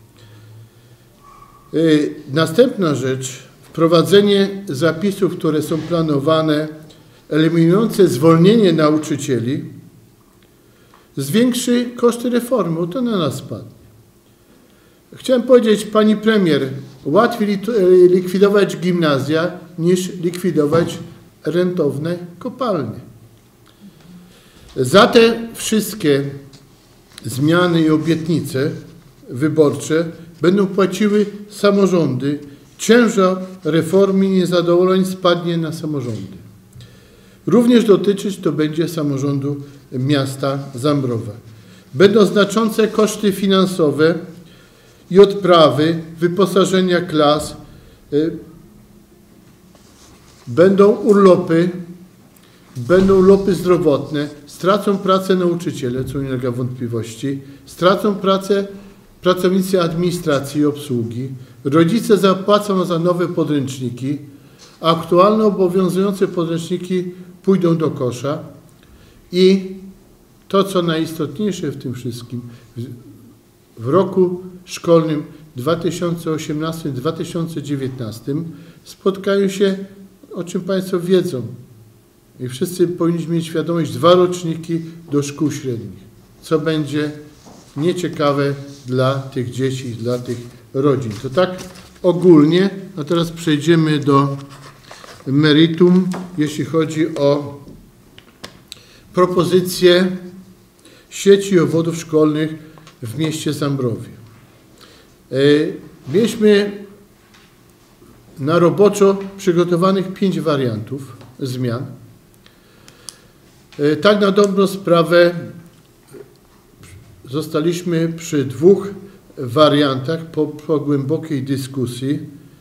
Następna rzecz, wprowadzenie zapisów, które są planowane, eliminujące zwolnienie nauczycieli, zwiększy koszty reformy, to na nas spadnie. Chciałem powiedzieć, pani premier, łatwiej likwidować gimnazja niż likwidować rentowne kopalnie. Za te wszystkie zmiany i obietnice wyborcze będą płaciły samorządy. Ciężar reformy i niezadowoleń spadnie na samorządy. Również dotyczyć to będzie samorządu miasta Zambrowa. Będą znaczące koszty finansowe i odprawy, wyposażenia klas, będą urlopy zdrowotne, stracą pracę nauczyciele, co nie ulega wątpliwości, stracą pracę pracownicy administracji i obsługi, rodzice zapłacą za nowe podręczniki, a aktualne obowiązujące podręczniki pójdą do kosza i to, co najistotniejsze w tym wszystkim, w roku szkolnym 2018-2019 spotkają się, o czym Państwo wiedzą, i wszyscy powinniśmy mieć świadomość, 2 roczniki do szkół średnich, co będzie nieciekawe dla tych dzieci, dla tych rodzin. To tak ogólnie, a teraz przejdziemy do meritum, jeśli chodzi o propozycję sieci obwodów szkolnych w mieście Zambrowie. Mieliśmy na roboczo przygotowanych 5 wariantów zmian. Tak na dobrą sprawę zostaliśmy przy 2 wariantach po głębokiej dyskusji,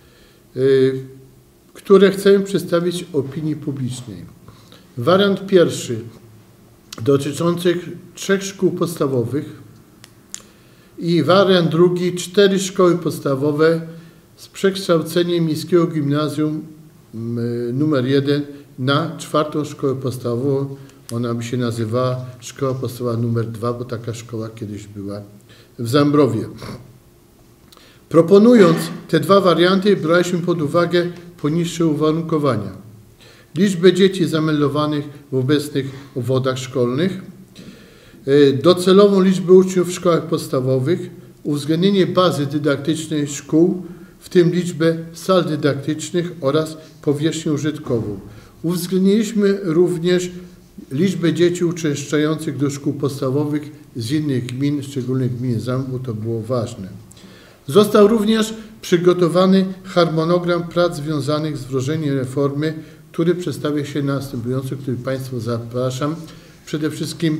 które chcemy przedstawić opinii publicznej. Wariant pierwszy dotyczący 3 szkół podstawowych i wariant drugi 4 szkoły podstawowe z przekształceniem Miejskiego Gimnazjum nr 1 na 4. szkołę podstawową. Ona by się nazywała Szkoła Podstawowa nr 2, bo taka szkoła kiedyś była w Zambrowie. Proponując te 2 warianty, braliśmy pod uwagę poniższe uwarunkowania. Liczbę dzieci zameldowanych w obecnych obwodach szkolnych, docelową liczbę uczniów w szkołach podstawowych, uwzględnienie bazy dydaktycznej szkół, w tym liczbę sal dydaktycznych oraz powierzchnię użytkową. Uwzględniliśmy również liczbę dzieci uczęszczających do szkół podstawowych z innych gmin, szczególnie gminy Zambrów, to było ważne. Został również przygotowany harmonogram prac związanych z wdrożeniem reformy, który przedstawia się następująco, który Państwu zapraszam. Przede wszystkim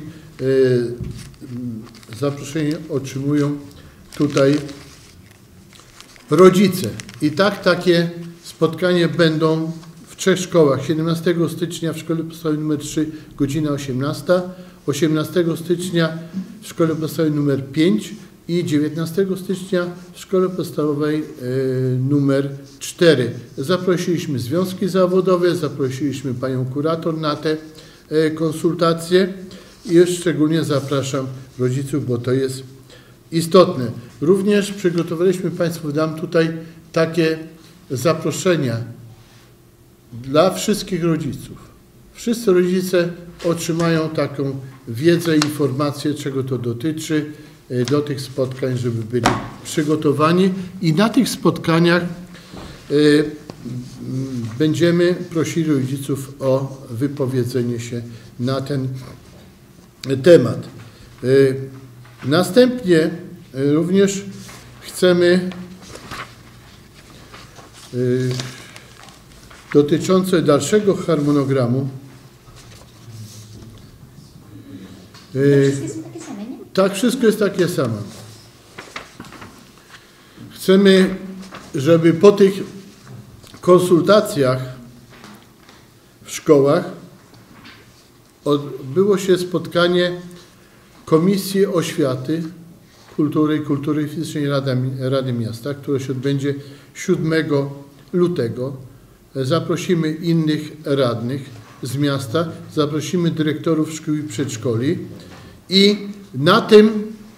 zaproszenie otrzymują tutaj rodzice. I takie spotkania będą w 3 szkołach. 17 stycznia w szkole podstawowej nr 3 godzina 18, 18 stycznia w szkole podstawowej nr 5 i 19 stycznia w szkole podstawowej nr 4. Zaprosiliśmy związki zawodowe, zaprosiliśmy panią kurator na te konsultacje i szczególnie zapraszam rodziców, bo to jest istotne. Również przygotowaliśmy Państwu, dam tutaj takie zaproszenia dla wszystkich rodziców. Wszyscy rodzice otrzymają taką wiedzę, informację, czego to dotyczy, do tych spotkań, żeby byli przygotowani i na tych spotkaniach będziemy prosili rodziców o wypowiedzenie się na ten temat. Następnie również chcemy dotyczące dalszego harmonogramu. Wszystkie są takie same, nie? Tak, wszystko jest takie samo. Chcemy, żeby po tych konsultacjach w szkołach odbyło się spotkanie Komisji Oświaty, Kultury i Kultury Fizycznej Rady Miasta, które się odbędzie 7 lutego. Zaprosimy innych radnych z miasta, zaprosimy dyrektorów szkół i przedszkoli i na tym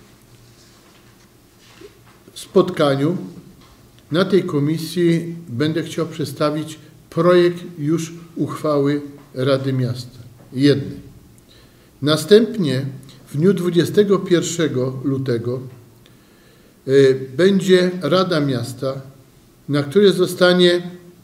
spotkaniu, na tej komisji będę chciał przedstawić projekt już uchwały Rady Miasta, jednej. Następnie w dniu 21 lutego będzie Rada Miasta, na której zostanie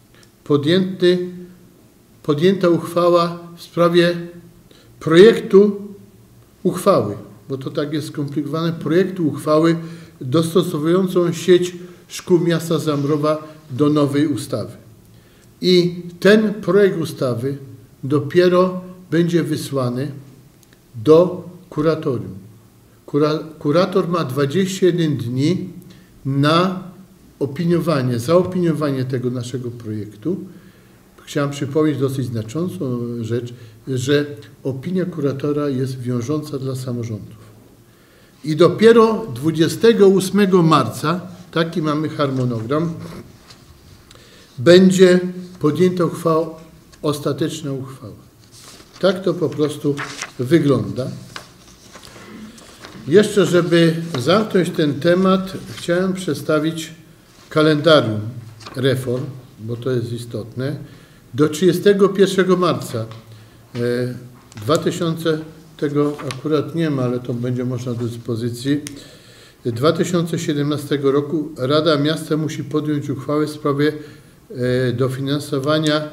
podjęta uchwała w sprawie projektu uchwały, bo to tak jest skomplikowane, projektu uchwały dostosowującą sieć szkół miasta Zambrowa do nowej ustawy. I ten projekt ustawy dopiero będzie wysłany do kuratorium. Kurator ma 21 dni na opiniowanie, zaopiniowanie tego naszego projektu. Chciałem przypomnieć dosyć znaczącą rzecz, że opinia kuratora jest wiążąca dla samorządów. I dopiero 28 marca, taki mamy harmonogram, będzie podjęta uchwała, ostateczna uchwała. Tak to po prostu wygląda. Jeszcze, żeby zamknąć ten temat, chciałem przedstawić kalendarium reform, bo to jest istotne. Do 31 marca tego akurat nie ma, ale to będzie można do dyspozycji. 2017 roku Rada Miasta musi podjąć uchwałę w sprawie dofinansowania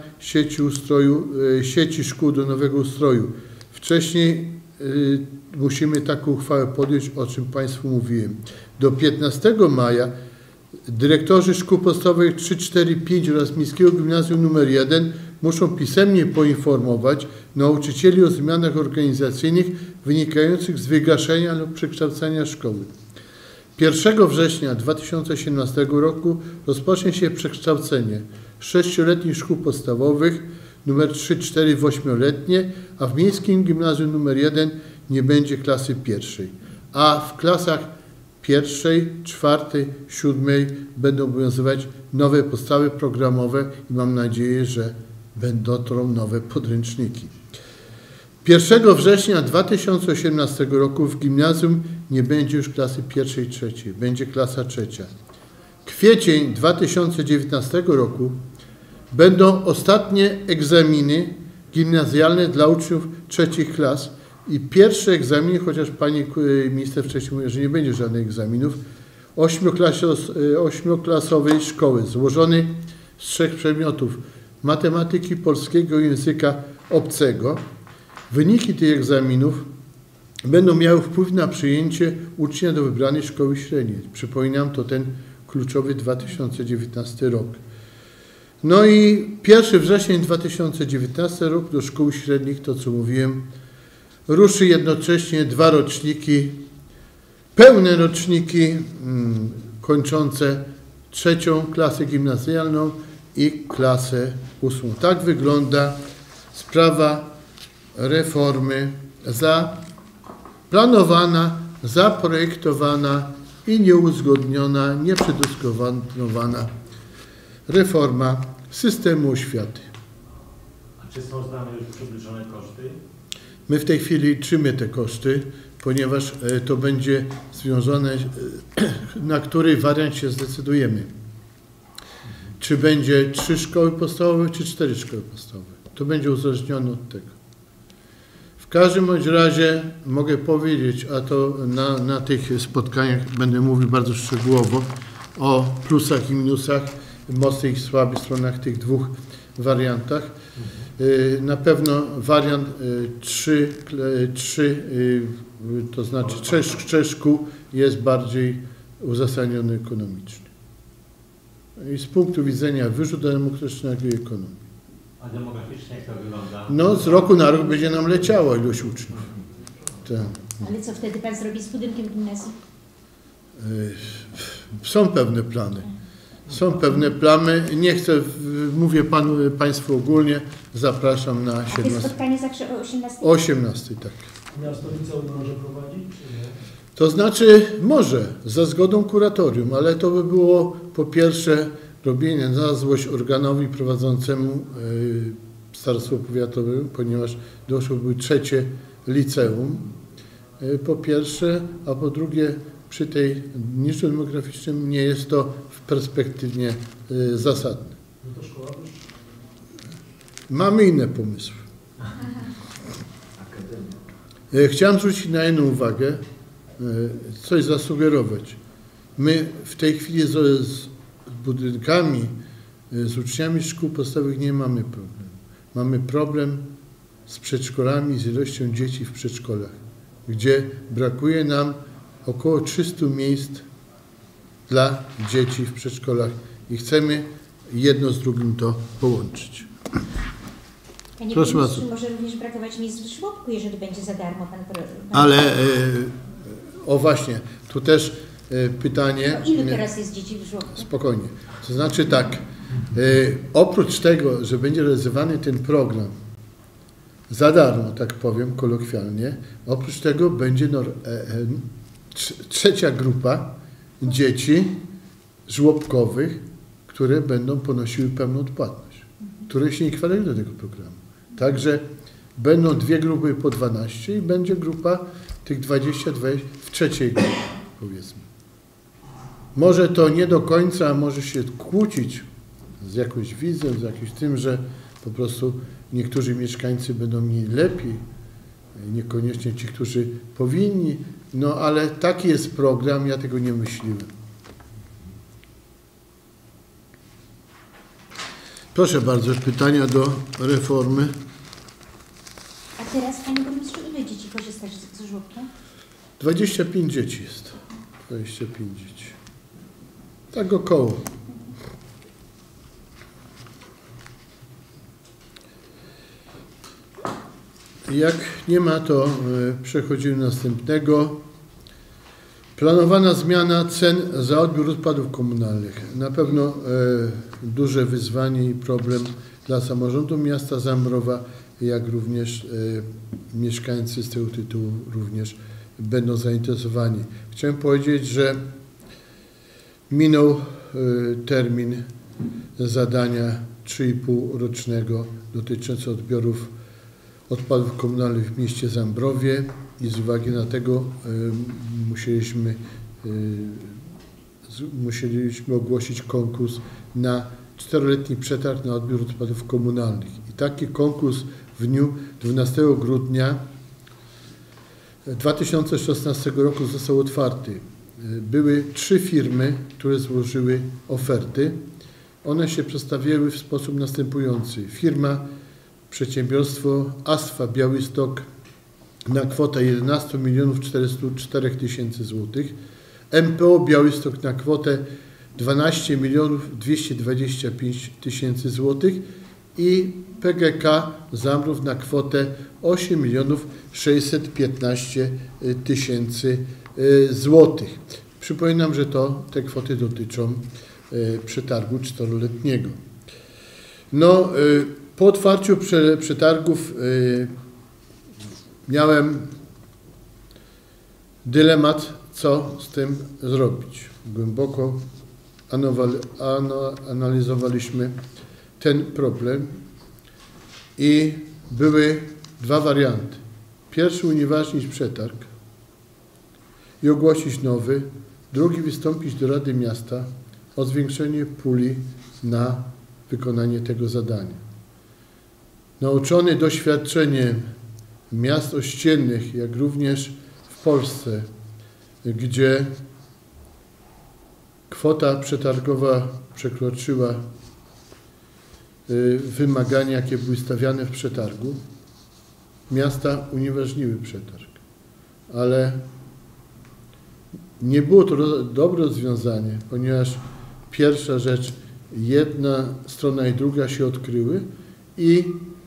sieci szkół do nowego ustroju. Wcześniej musimy taką uchwałę podjąć, o czym Państwu mówiłem. Do 15 maja dyrektorzy szkół podstawowych 3, 4, 5 oraz Miejskiego Gimnazjum nr 1 muszą pisemnie poinformować nauczycieli o zmianach organizacyjnych wynikających z wygaszenia lub przekształcenia szkoły. 1 września 2018 roku rozpocznie się przekształcenie 6-letnich szkół podstawowych nr 3, 4, 8-letnie, a w Miejskim Gimnazjum nr 1 nie będzie klasy pierwszej, a w klasach 1., 4., 7. będą obowiązywać nowe podstawy programowe i mam nadzieję, że będą to nowe podręczniki. 1 września 2018 roku w gimnazjum nie będzie już klasy 1. i 3., będzie klasa 3. Kwiecień 2019 roku będą ostatnie egzaminy gimnazjalne dla uczniów 3. klas i pierwsze egzaminy, chociaż pani minister wcześniej mówiła, że nie będzie żadnych egzaminów, 8-klasowej szkoły złożonej z 3 przedmiotów matematyki, polskiego i języka obcego. Wyniki tych egzaminów będą miały wpływ na przyjęcie ucznia do wybranej szkoły średniej. Przypominam, to ten kluczowy 2019 rok. No i 1 września 2019 rok do szkół średnich, to co mówiłem, ruszy jednocześnie 2 roczniki, pełne roczniki kończące 3. klasę gimnazjalną i klasę 8. Tak wygląda sprawa reformy zaplanowana, zaprojektowana i nieuzgodniona, nieprzedyskutowana reforma systemu oświaty. A czy są znane już przybliżone koszty? My w tej chwili liczymy te koszty, ponieważ to będzie związane, na który wariant się zdecydujemy. Czy będzie 3 szkoły podstawowe, czy 4 szkoły podstawowe. To będzie uzależnione od tego. W każdym bądź razie mogę powiedzieć, a to na tych spotkaniach będę mówił bardzo szczegółowo o plusach i minusach, mocnych i słabych stronach tych 2 wariantach. Na pewno wariant 3, to znaczy 3 szkół jest bardziej uzasadniony ekonomicznie. I z punktu widzenia wyrzutu demokratycznego i ekonomii. A demograficznie jak to wygląda? No z roku na rok będzie nam leciała ilość uczniów. Tak. Ale co wtedy Pan zrobi z budynkiem gimnazjum? Są pewne plany. Są pewne plany. Nie chcę, mówię Państwu ogólnie, zapraszam na 17. Jest spotkanie zawsze o 18? O 18, tak. Miasto liceum może prowadzić, czy nie? To znaczy może, za zgodą kuratorium, ale to by było po pierwsze robienie na złość organowi prowadzącemu starostwo powiatowe, ponieważ doszłoby 3. liceum, po pierwsze, a po drugie przy tej niżu demograficznym nie jest to w perspektywie zasadne. No to szkoła wyższa. Mamy inne pomysły. Chciałem zwrócić na jedną uwagę, coś zasugerować. My w tej chwili z budynkami, z uczniami szkół podstawowych nie mamy problemu. Mamy problem z przedszkolami, z ilością dzieci w przedszkolach, gdzie brakuje nam około 300 miejsc dla dzieci w przedszkolach i chcemy jedno z drugim to połączyć. Panie Proszę ministrze, bardzo. może również brakować miejsc w żłobku, jeżeli będzie za darmo pan. Ale o właśnie, tu też pytanie. No, ilu teraz jest dzieci w żłobku? Spokojnie. To znaczy tak, oprócz tego, że będzie realizowany ten program za darmo, tak powiem kolokwialnie, oprócz tego będzie trzecia grupa dzieci żłobkowych, które będą ponosiły pełną odpłatność, które się nie kwalifikują do tego programu. Także będą 2 grupy po 12 i będzie grupa tych 22 w trzeciej grupie, powiedzmy. Może to nie do końca, może się kłócić z jakąś wizją, z jakimś tym, że po prostu niektórzy mieszkańcy będą mieli lepiej, niekoniecznie ci, którzy powinni, no ale taki jest program, ja tego nie myśliłem. Proszę bardzo, pytania do reformy. A teraz, panie burmistrzu, ile dzieci korzysta z żłobka? 25 dzieci jest. 25 dzieci. Tak około. Jak nie ma, to przechodzimy do następnego. Planowana zmiana cen za odbiór odpadów komunalnych. Na pewno duże wyzwanie i problem dla samorządu miasta Zambrowa, jak również mieszkańcy z tego tytułu również będą zainteresowani. Chciałem powiedzieć, że minął termin zadania 3,5-rocznego dotyczący odbiorów odpadów komunalnych w mieście Zambrowie i z uwagi na tego musieliśmy ogłosić konkurs na 4-letni przetarg na odbiór odpadów komunalnych. I taki konkurs w dniu 12 grudnia 2016 roku został otwarty. Były 3 firmy, które złożyły oferty. One się przedstawiły w sposób następujący. Przedsiębiorstwo Asfa Białystok na kwotę 11 404 000 złotych, MPO Białystok na kwotę 12 225 000 złotych i PGK Zambrów na kwotę 8 615 000 złotych. Przypominam, że te kwoty dotyczą przetargu 4-letniego. Po otwarciu przetargów miałem dylemat, co z tym zrobić. Głęboko analizowaliśmy ten problem i były 2 warianty. Pierwszy, unieważnić przetarg i ogłosić nowy. Drugi, wystąpić do Rady Miasta o zwiększenie puli na wykonanie tego zadania. Nauczony doświadczeniem miast ościennych, jak również w Polsce, gdzie kwota przetargowa przekroczyła wymagania, jakie były stawiane w przetargu, miasta unieważniły przetarg. Ale nie było to dobre rozwiązanie, ponieważ pierwsza rzecz, jedna strona i druga się odkryły i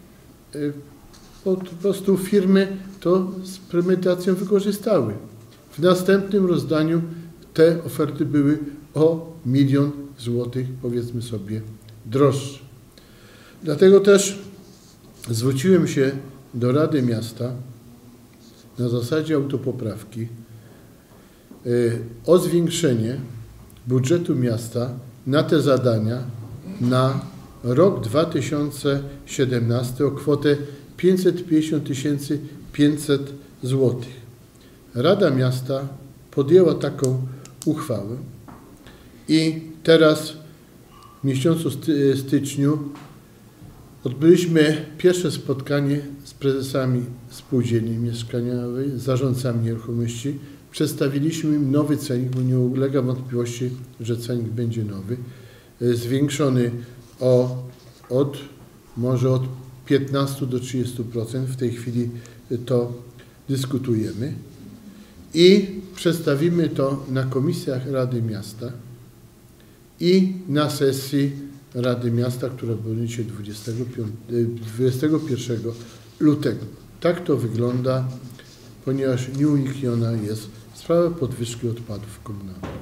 po prostu firmy to z premedytacją wykorzystały. W następnym rozdaniu te oferty były o 1 000 000 złotych, powiedzmy sobie, droższe. Dlatego też zwróciłem się do Rady Miasta na zasadzie autopoprawki o zwiększenie budżetu miasta na te zadania na rok 2017 o kwotę 550 500 złotych. Rada Miasta podjęła taką uchwałę i teraz w miesiącu styczniu odbyliśmy pierwsze spotkanie z prezesami spółdzielni mieszkaniowej, z zarządcami nieruchomości. Przedstawiliśmy im nowy cennik, bo nie ulega wątpliwości, że cennik będzie nowy, zwiększony może od 15 do 30%. W tej chwili to dyskutujemy i przedstawimy to na komisjach Rady Miasta i na sesji Rady Miasta, która będzie 21 lutego. Tak to wygląda, ponieważ nieunikniona jest sprawa podwyżki odpadów komunalnych.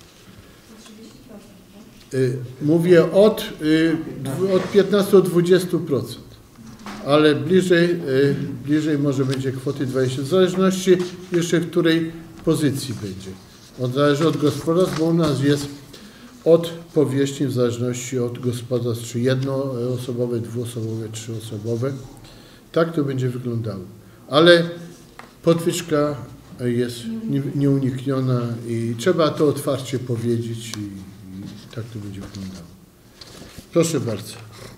Mówię od 15 do 20%, ale bliżej może będzie kwoty 20%, w zależności jeszcze w której pozycji będzie. Zależy od gospodarstw, bo u nas jest od powierzchni, w zależności od gospodarstw, czy jednoosobowe, dwuosobowe, trzyosobowe. Tak to będzie wyglądało. Ale podwyżka jest nieunikniona i trzeba to otwarcie powiedzieć i tak to będzie wyglądało. Proszę bardzo.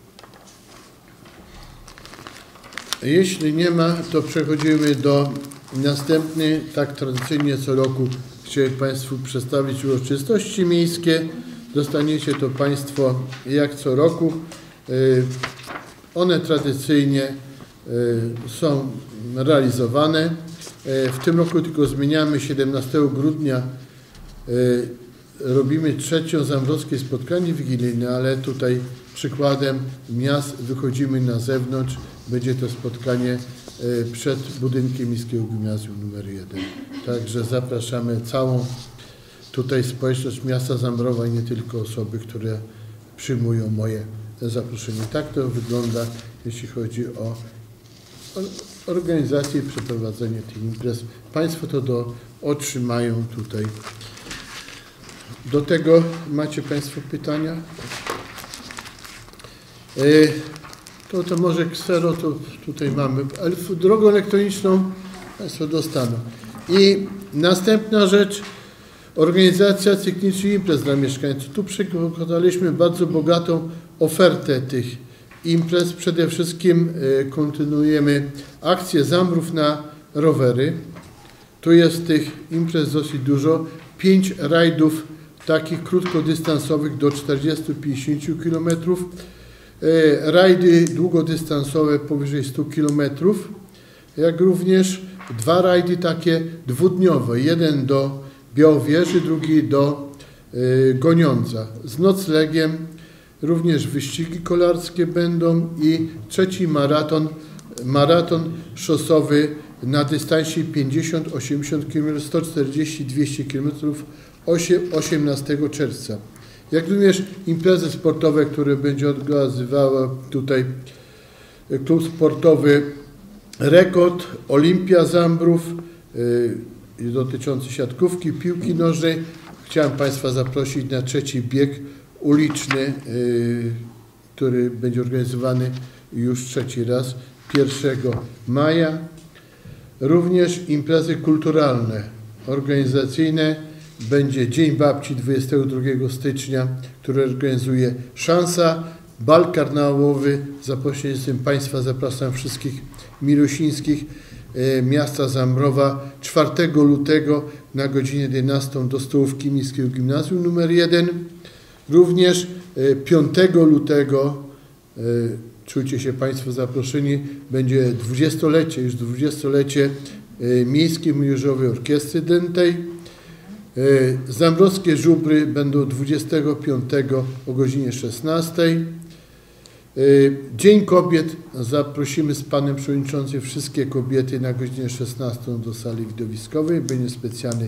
Jeśli nie ma, to przechodzimy do następnej. Tak tradycyjnie co roku chciałem Państwu przedstawić uroczystości miejskie. Dostaniecie to Państwo jak co roku. One tradycyjnie są realizowane. W tym roku tylko zmieniamy 17 grudnia. Robimy trzecie zambrowskie spotkanie wigilijne, ale tutaj przykładem miast wychodzimy na zewnątrz. Będzie to spotkanie przed budynkiem Miejskiego Gimnazjum nr 1. Także zapraszamy całą tutaj społeczność miasta Zambrowa i nie tylko osoby, które przyjmują moje zaproszenie. Tak to wygląda, jeśli chodzi o organizację i przeprowadzenie tych imprez. Państwo to otrzymają tutaj. Do tego macie Państwo pytania? To może ksero, to tutaj mamy, ale drogą elektroniczną Państwo dostaną. I następna rzecz, organizacja cyklicznych imprez dla mieszkańców. Tu przygotowaliśmy bardzo bogatą ofertę tych imprez. Przede wszystkim kontynuujemy akcję Zambrów na rowery. Tu jest tych imprez dosyć dużo. 5 rajdów takich krótkodystansowych do 40-50 km. Rajdy długodystansowe powyżej 100 km. Jak również 2 rajdy takie dwudniowe. Jeden do Białowieży, drugi do Goniądza. Z noclegiem również wyścigi kolarskie będą i trzeci maraton szosowy na dystansie 50, 80 km, 140, 200 km 18 czerwca. Jak również imprezy sportowe, które będzie organizował tutaj klub sportowy Rekord, Olimpia Zambrów, dotyczący siatkówki, piłki nożnej. Chciałem Państwa zaprosić na trzeci bieg uliczny, który będzie organizowany już trzeci raz, 1 maja. Również imprezy kulturalne, organizacyjne. Będzie Dzień Babci 22 stycznia, który organizuje Szansa, bal karnawałowy. Za pośrednictwem Państwa zapraszam wszystkich milusińskich miasta Zambrowa 4 lutego na godzinę 11 do stołówki Miejskiego Gimnazjum nr 1. Również 5 lutego, czujcie się Państwo zaproszeni, będzie 20-lecie Miejskiej Młodzieżowej Orkiestry Dętej. Zambrowskie żubry będą 25 o godzinie 16. Dzień Kobiet. Zaprosimy z Panem Przewodniczącym wszystkie kobiety na godzinę 16 do sali widowiskowej. Będzie specjalny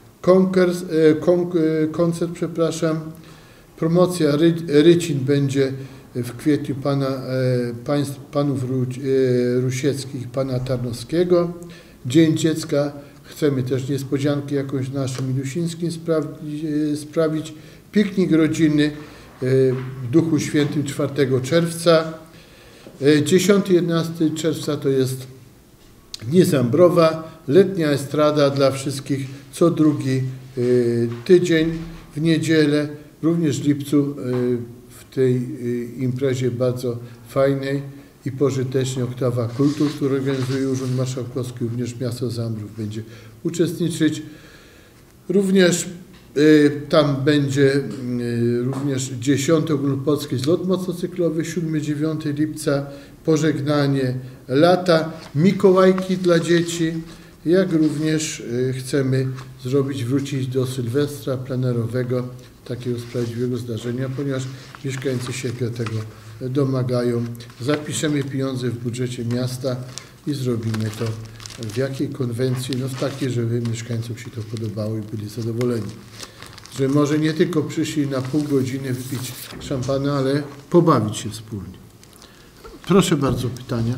koncert. Promocja rycin będzie w kwietniu panów Rusieckich, pana Tarnowskiego. Dzień Dziecka. Chcemy też niespodziankę jakąś naszym milusińskim sprawić. Piknik rodzinny w Duchu Świętym 4 czerwca. 10-11 czerwca to jest Dni Zambrowa, letnia estrada dla wszystkich co drugi tydzień w niedzielę. Również w lipcu w tej imprezie bardzo fajnej i pożytecznej Oktawa Kultur, który organizuje Urząd Marszałkowski, również miasto Zambrów będzie uczestniczyć. Również tam będzie również 10. Ogólnopolski Zlot Motocyklowy, 7-9 lipca, pożegnanie lata, Mikołajki dla dzieci, jak również chcemy wrócić do Sylwestra plenerowego, takiego sprawiedliwego zdarzenia, ponieważ mieszkańcy się tego domagają. Zapiszemy pieniądze w budżecie miasta i zrobimy to w jakiej konwencji? No w takiej, żeby mieszkańcom się to podobało i byli zadowoleni. Że może nie tylko przyszli na pół godziny wypić szampana, ale pobawić się wspólnie. Proszę bardzo, pytania.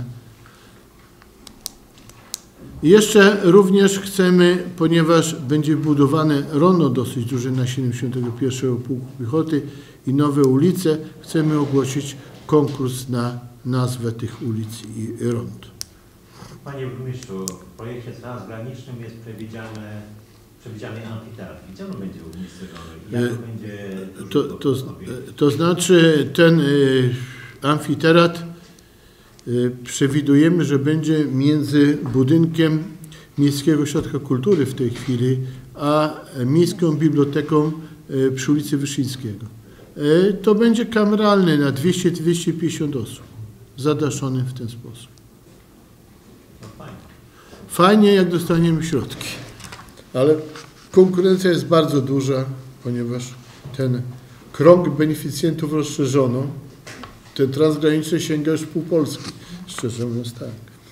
Jeszcze również chcemy, ponieważ będzie budowane rondo dosyć duże na 71. Pułku Piechoty i nowe ulice, chcemy ogłosić konkurs na nazwę tych ulic i rond. Panie Burmistrzu, w projekcie transgranicznym jest przewidziany amfiteatr. Gdzie on będzie umiejscowiony? Jak to będzie? To znaczy ten amfiteatr przewidujemy, że będzie między budynkiem Miejskiego Ośrodka Kultury w tej chwili, a Miejską Biblioteką przy ulicy Wyszyńskiego. to będzie kameralny na 200-250 osób, zadaszony w ten sposób. Fajnie, jak dostaniemy środki, ale konkurencja jest bardzo duża, ponieważ ten krąg beneficjentów rozszerzono, ten transgraniczny sięga już pół Polski, szczerze mówiąc tak.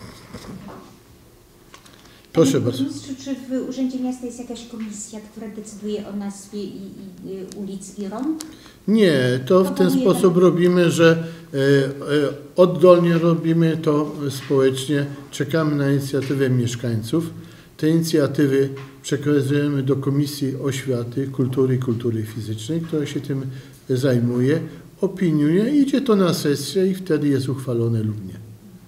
Proszę bardzo. Czy w Urzędzie Miasta jest jakaś komisja, która decyduje o nazwie i ulic i rond? Nie, to w ten sposób robimy, że oddolnie robimy to społecznie, czekamy na inicjatywę mieszkańców. Te inicjatywy przekazujemy do Komisji Oświaty, Kultury i Kultury Fizycznej, która się tym zajmuje, opiniuje, idzie to na sesję i wtedy jest uchwalone lub nie.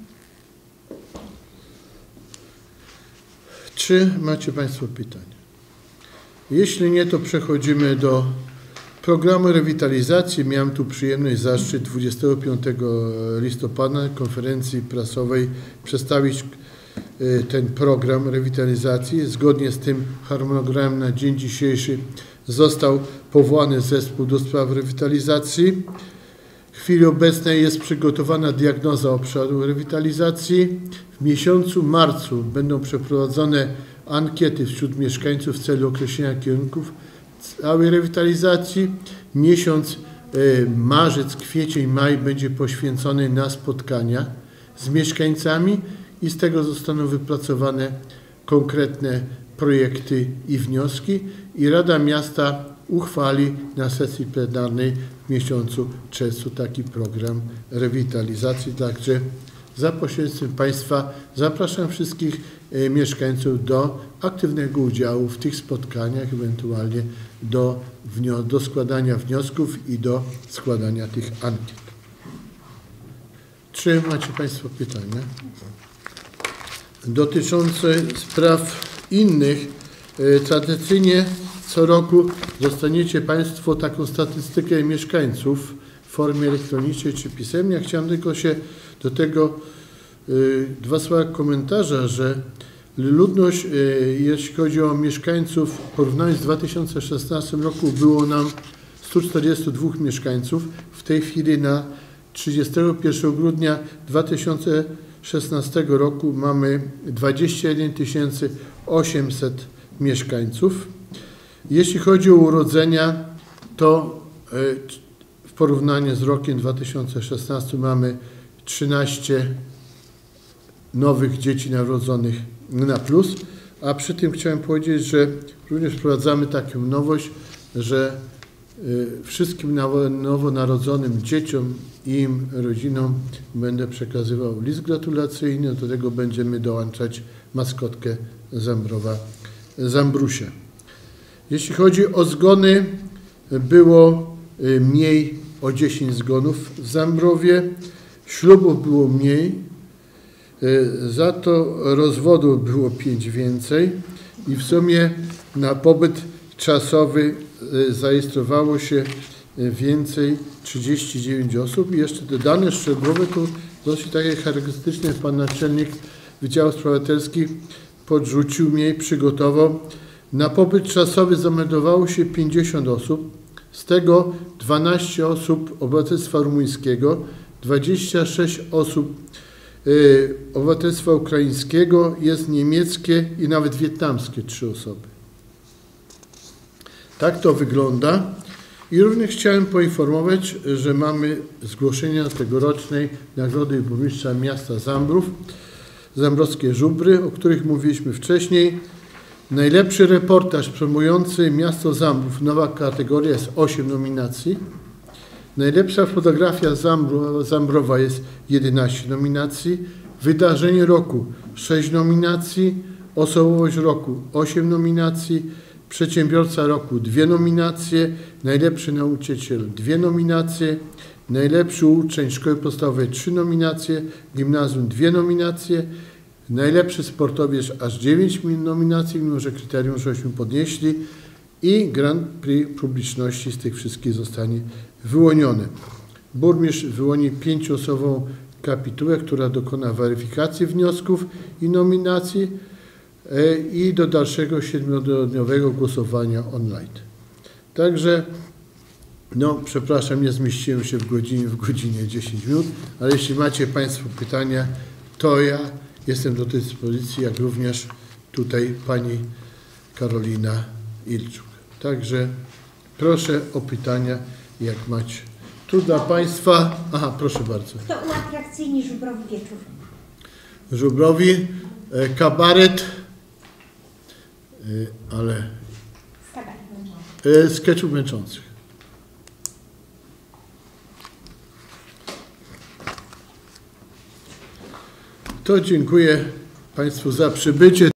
Czy macie Państwo pytania? Jeśli nie, to przechodzimy do programu rewitalizacji. Miałem tu przyjemność, zaszczyt 25 listopada na konferencji prasowej przedstawić ten program rewitalizacji. Zgodnie z tym harmonogramem na dzień dzisiejszy został powołany zespół do spraw rewitalizacji. W chwili obecnej jest przygotowana diagnoza obszaru rewitalizacji. W miesiącu marcu będą przeprowadzone ankiety wśród mieszkańców w celu określenia kierunków całej rewitalizacji. Miesiąc marzec, kwiecień, maj będzie poświęcony na spotkania z mieszkańcami i z tego zostaną wypracowane konkretne projekty i wnioski i Rada Miasta uchwali na sesji plenarnej w miesiącu czerwcu taki program rewitalizacji. Także za pośrednictwem Państwa zapraszam wszystkich mieszkańców do aktywnego udziału w tych spotkaniach, ewentualnie do składania wniosków i do składania tych ankiet. Czy macie Państwo pytania dotyczące spraw innych? Tradycyjnie co roku dostaniecie Państwo taką statystykę mieszkańców w formie elektronicznej czy pisemnej. Ja chciałem tylko się do tego dwa słowa komentarza, że ludność, jeśli chodzi o mieszkańców, w porównaniu z 2016 roku było nam 142 mieszkańców. W tej chwili na 31 grudnia 2016 roku mamy 21 800 mieszkańców. Jeśli chodzi o urodzenia, to w porównaniu z rokiem 2016 mamy 13 nowych dzieci narodzonych na plus, a przy tym chciałem powiedzieć, że również wprowadzamy taką nowość, że wszystkim nowonarodzonym dzieciom i im rodzinom będę przekazywał list gratulacyjny, do tego będziemy dołączać maskotkę Zambrowa, Zambrusia. Jeśli chodzi o zgony, było mniej o 10 zgonów w Zambrowie, ślubów było mniej, za to rozwodów było 5 więcej i w sumie na pobyt czasowy zarejestrowało się więcej 39 osób. I jeszcze te dane szczegółowe to dosyć takie charakterystyczne. Pan naczelnik Wydziału Spraw Obywatelskich podrzucił mnie, przygotował. Na pobyt czasowy zameldowało się 50 osób, z tego 12 osób obywatelstwa rumuńskiego, 26 osób obywatelstwa ukraińskiego, jest niemieckie i nawet wietnamskie 3 osoby. Tak to wygląda. I również chciałem poinformować, że mamy zgłoszenia tegorocznej Nagrody Burmistrza Miasta Zambrów, Zambrowskie Żubry, o których mówiliśmy wcześniej. Najlepszy reportaż promujący miasto Zambrów, nowa kategoria, jest 8 nominacji. Najlepsza fotografia Zambrowa jest 11 nominacji. Wydarzenie roku 6 nominacji. Osobowość roku 8 nominacji. Przedsiębiorca roku 2 nominacje. Najlepszy nauczyciel 2 nominacje. Najlepszy uczeń szkoły podstawowej 3 nominacje. Gimnazjum 2 nominacje. Najlepszy sportowiec aż 9 nominacji, mimo że kryterium żeśmy podnieśli i Grand Prix publiczności z tych wszystkich zostanie wyłoniony. Burmistrz wyłoni 5-osobową kapitułę, która dokona weryfikacji wniosków i nominacji i do dalszego 7-dniowego głosowania online. Także No, przepraszam, nie zmieściłem się w godzinie 10 minut, ale jeśli macie Państwo pytania, to ja jestem do tej dyspozycji, jak również tutaj pani Karolina Ilczuk. Także proszę o pytania, jak macie. Tu dla Państwa, aha, proszę bardzo. Kto uatrakcyjni Żubrowi wieczór? Żubrowi, kabaret, ale sketchów męczących. To dziękuję Państwu za przybycie.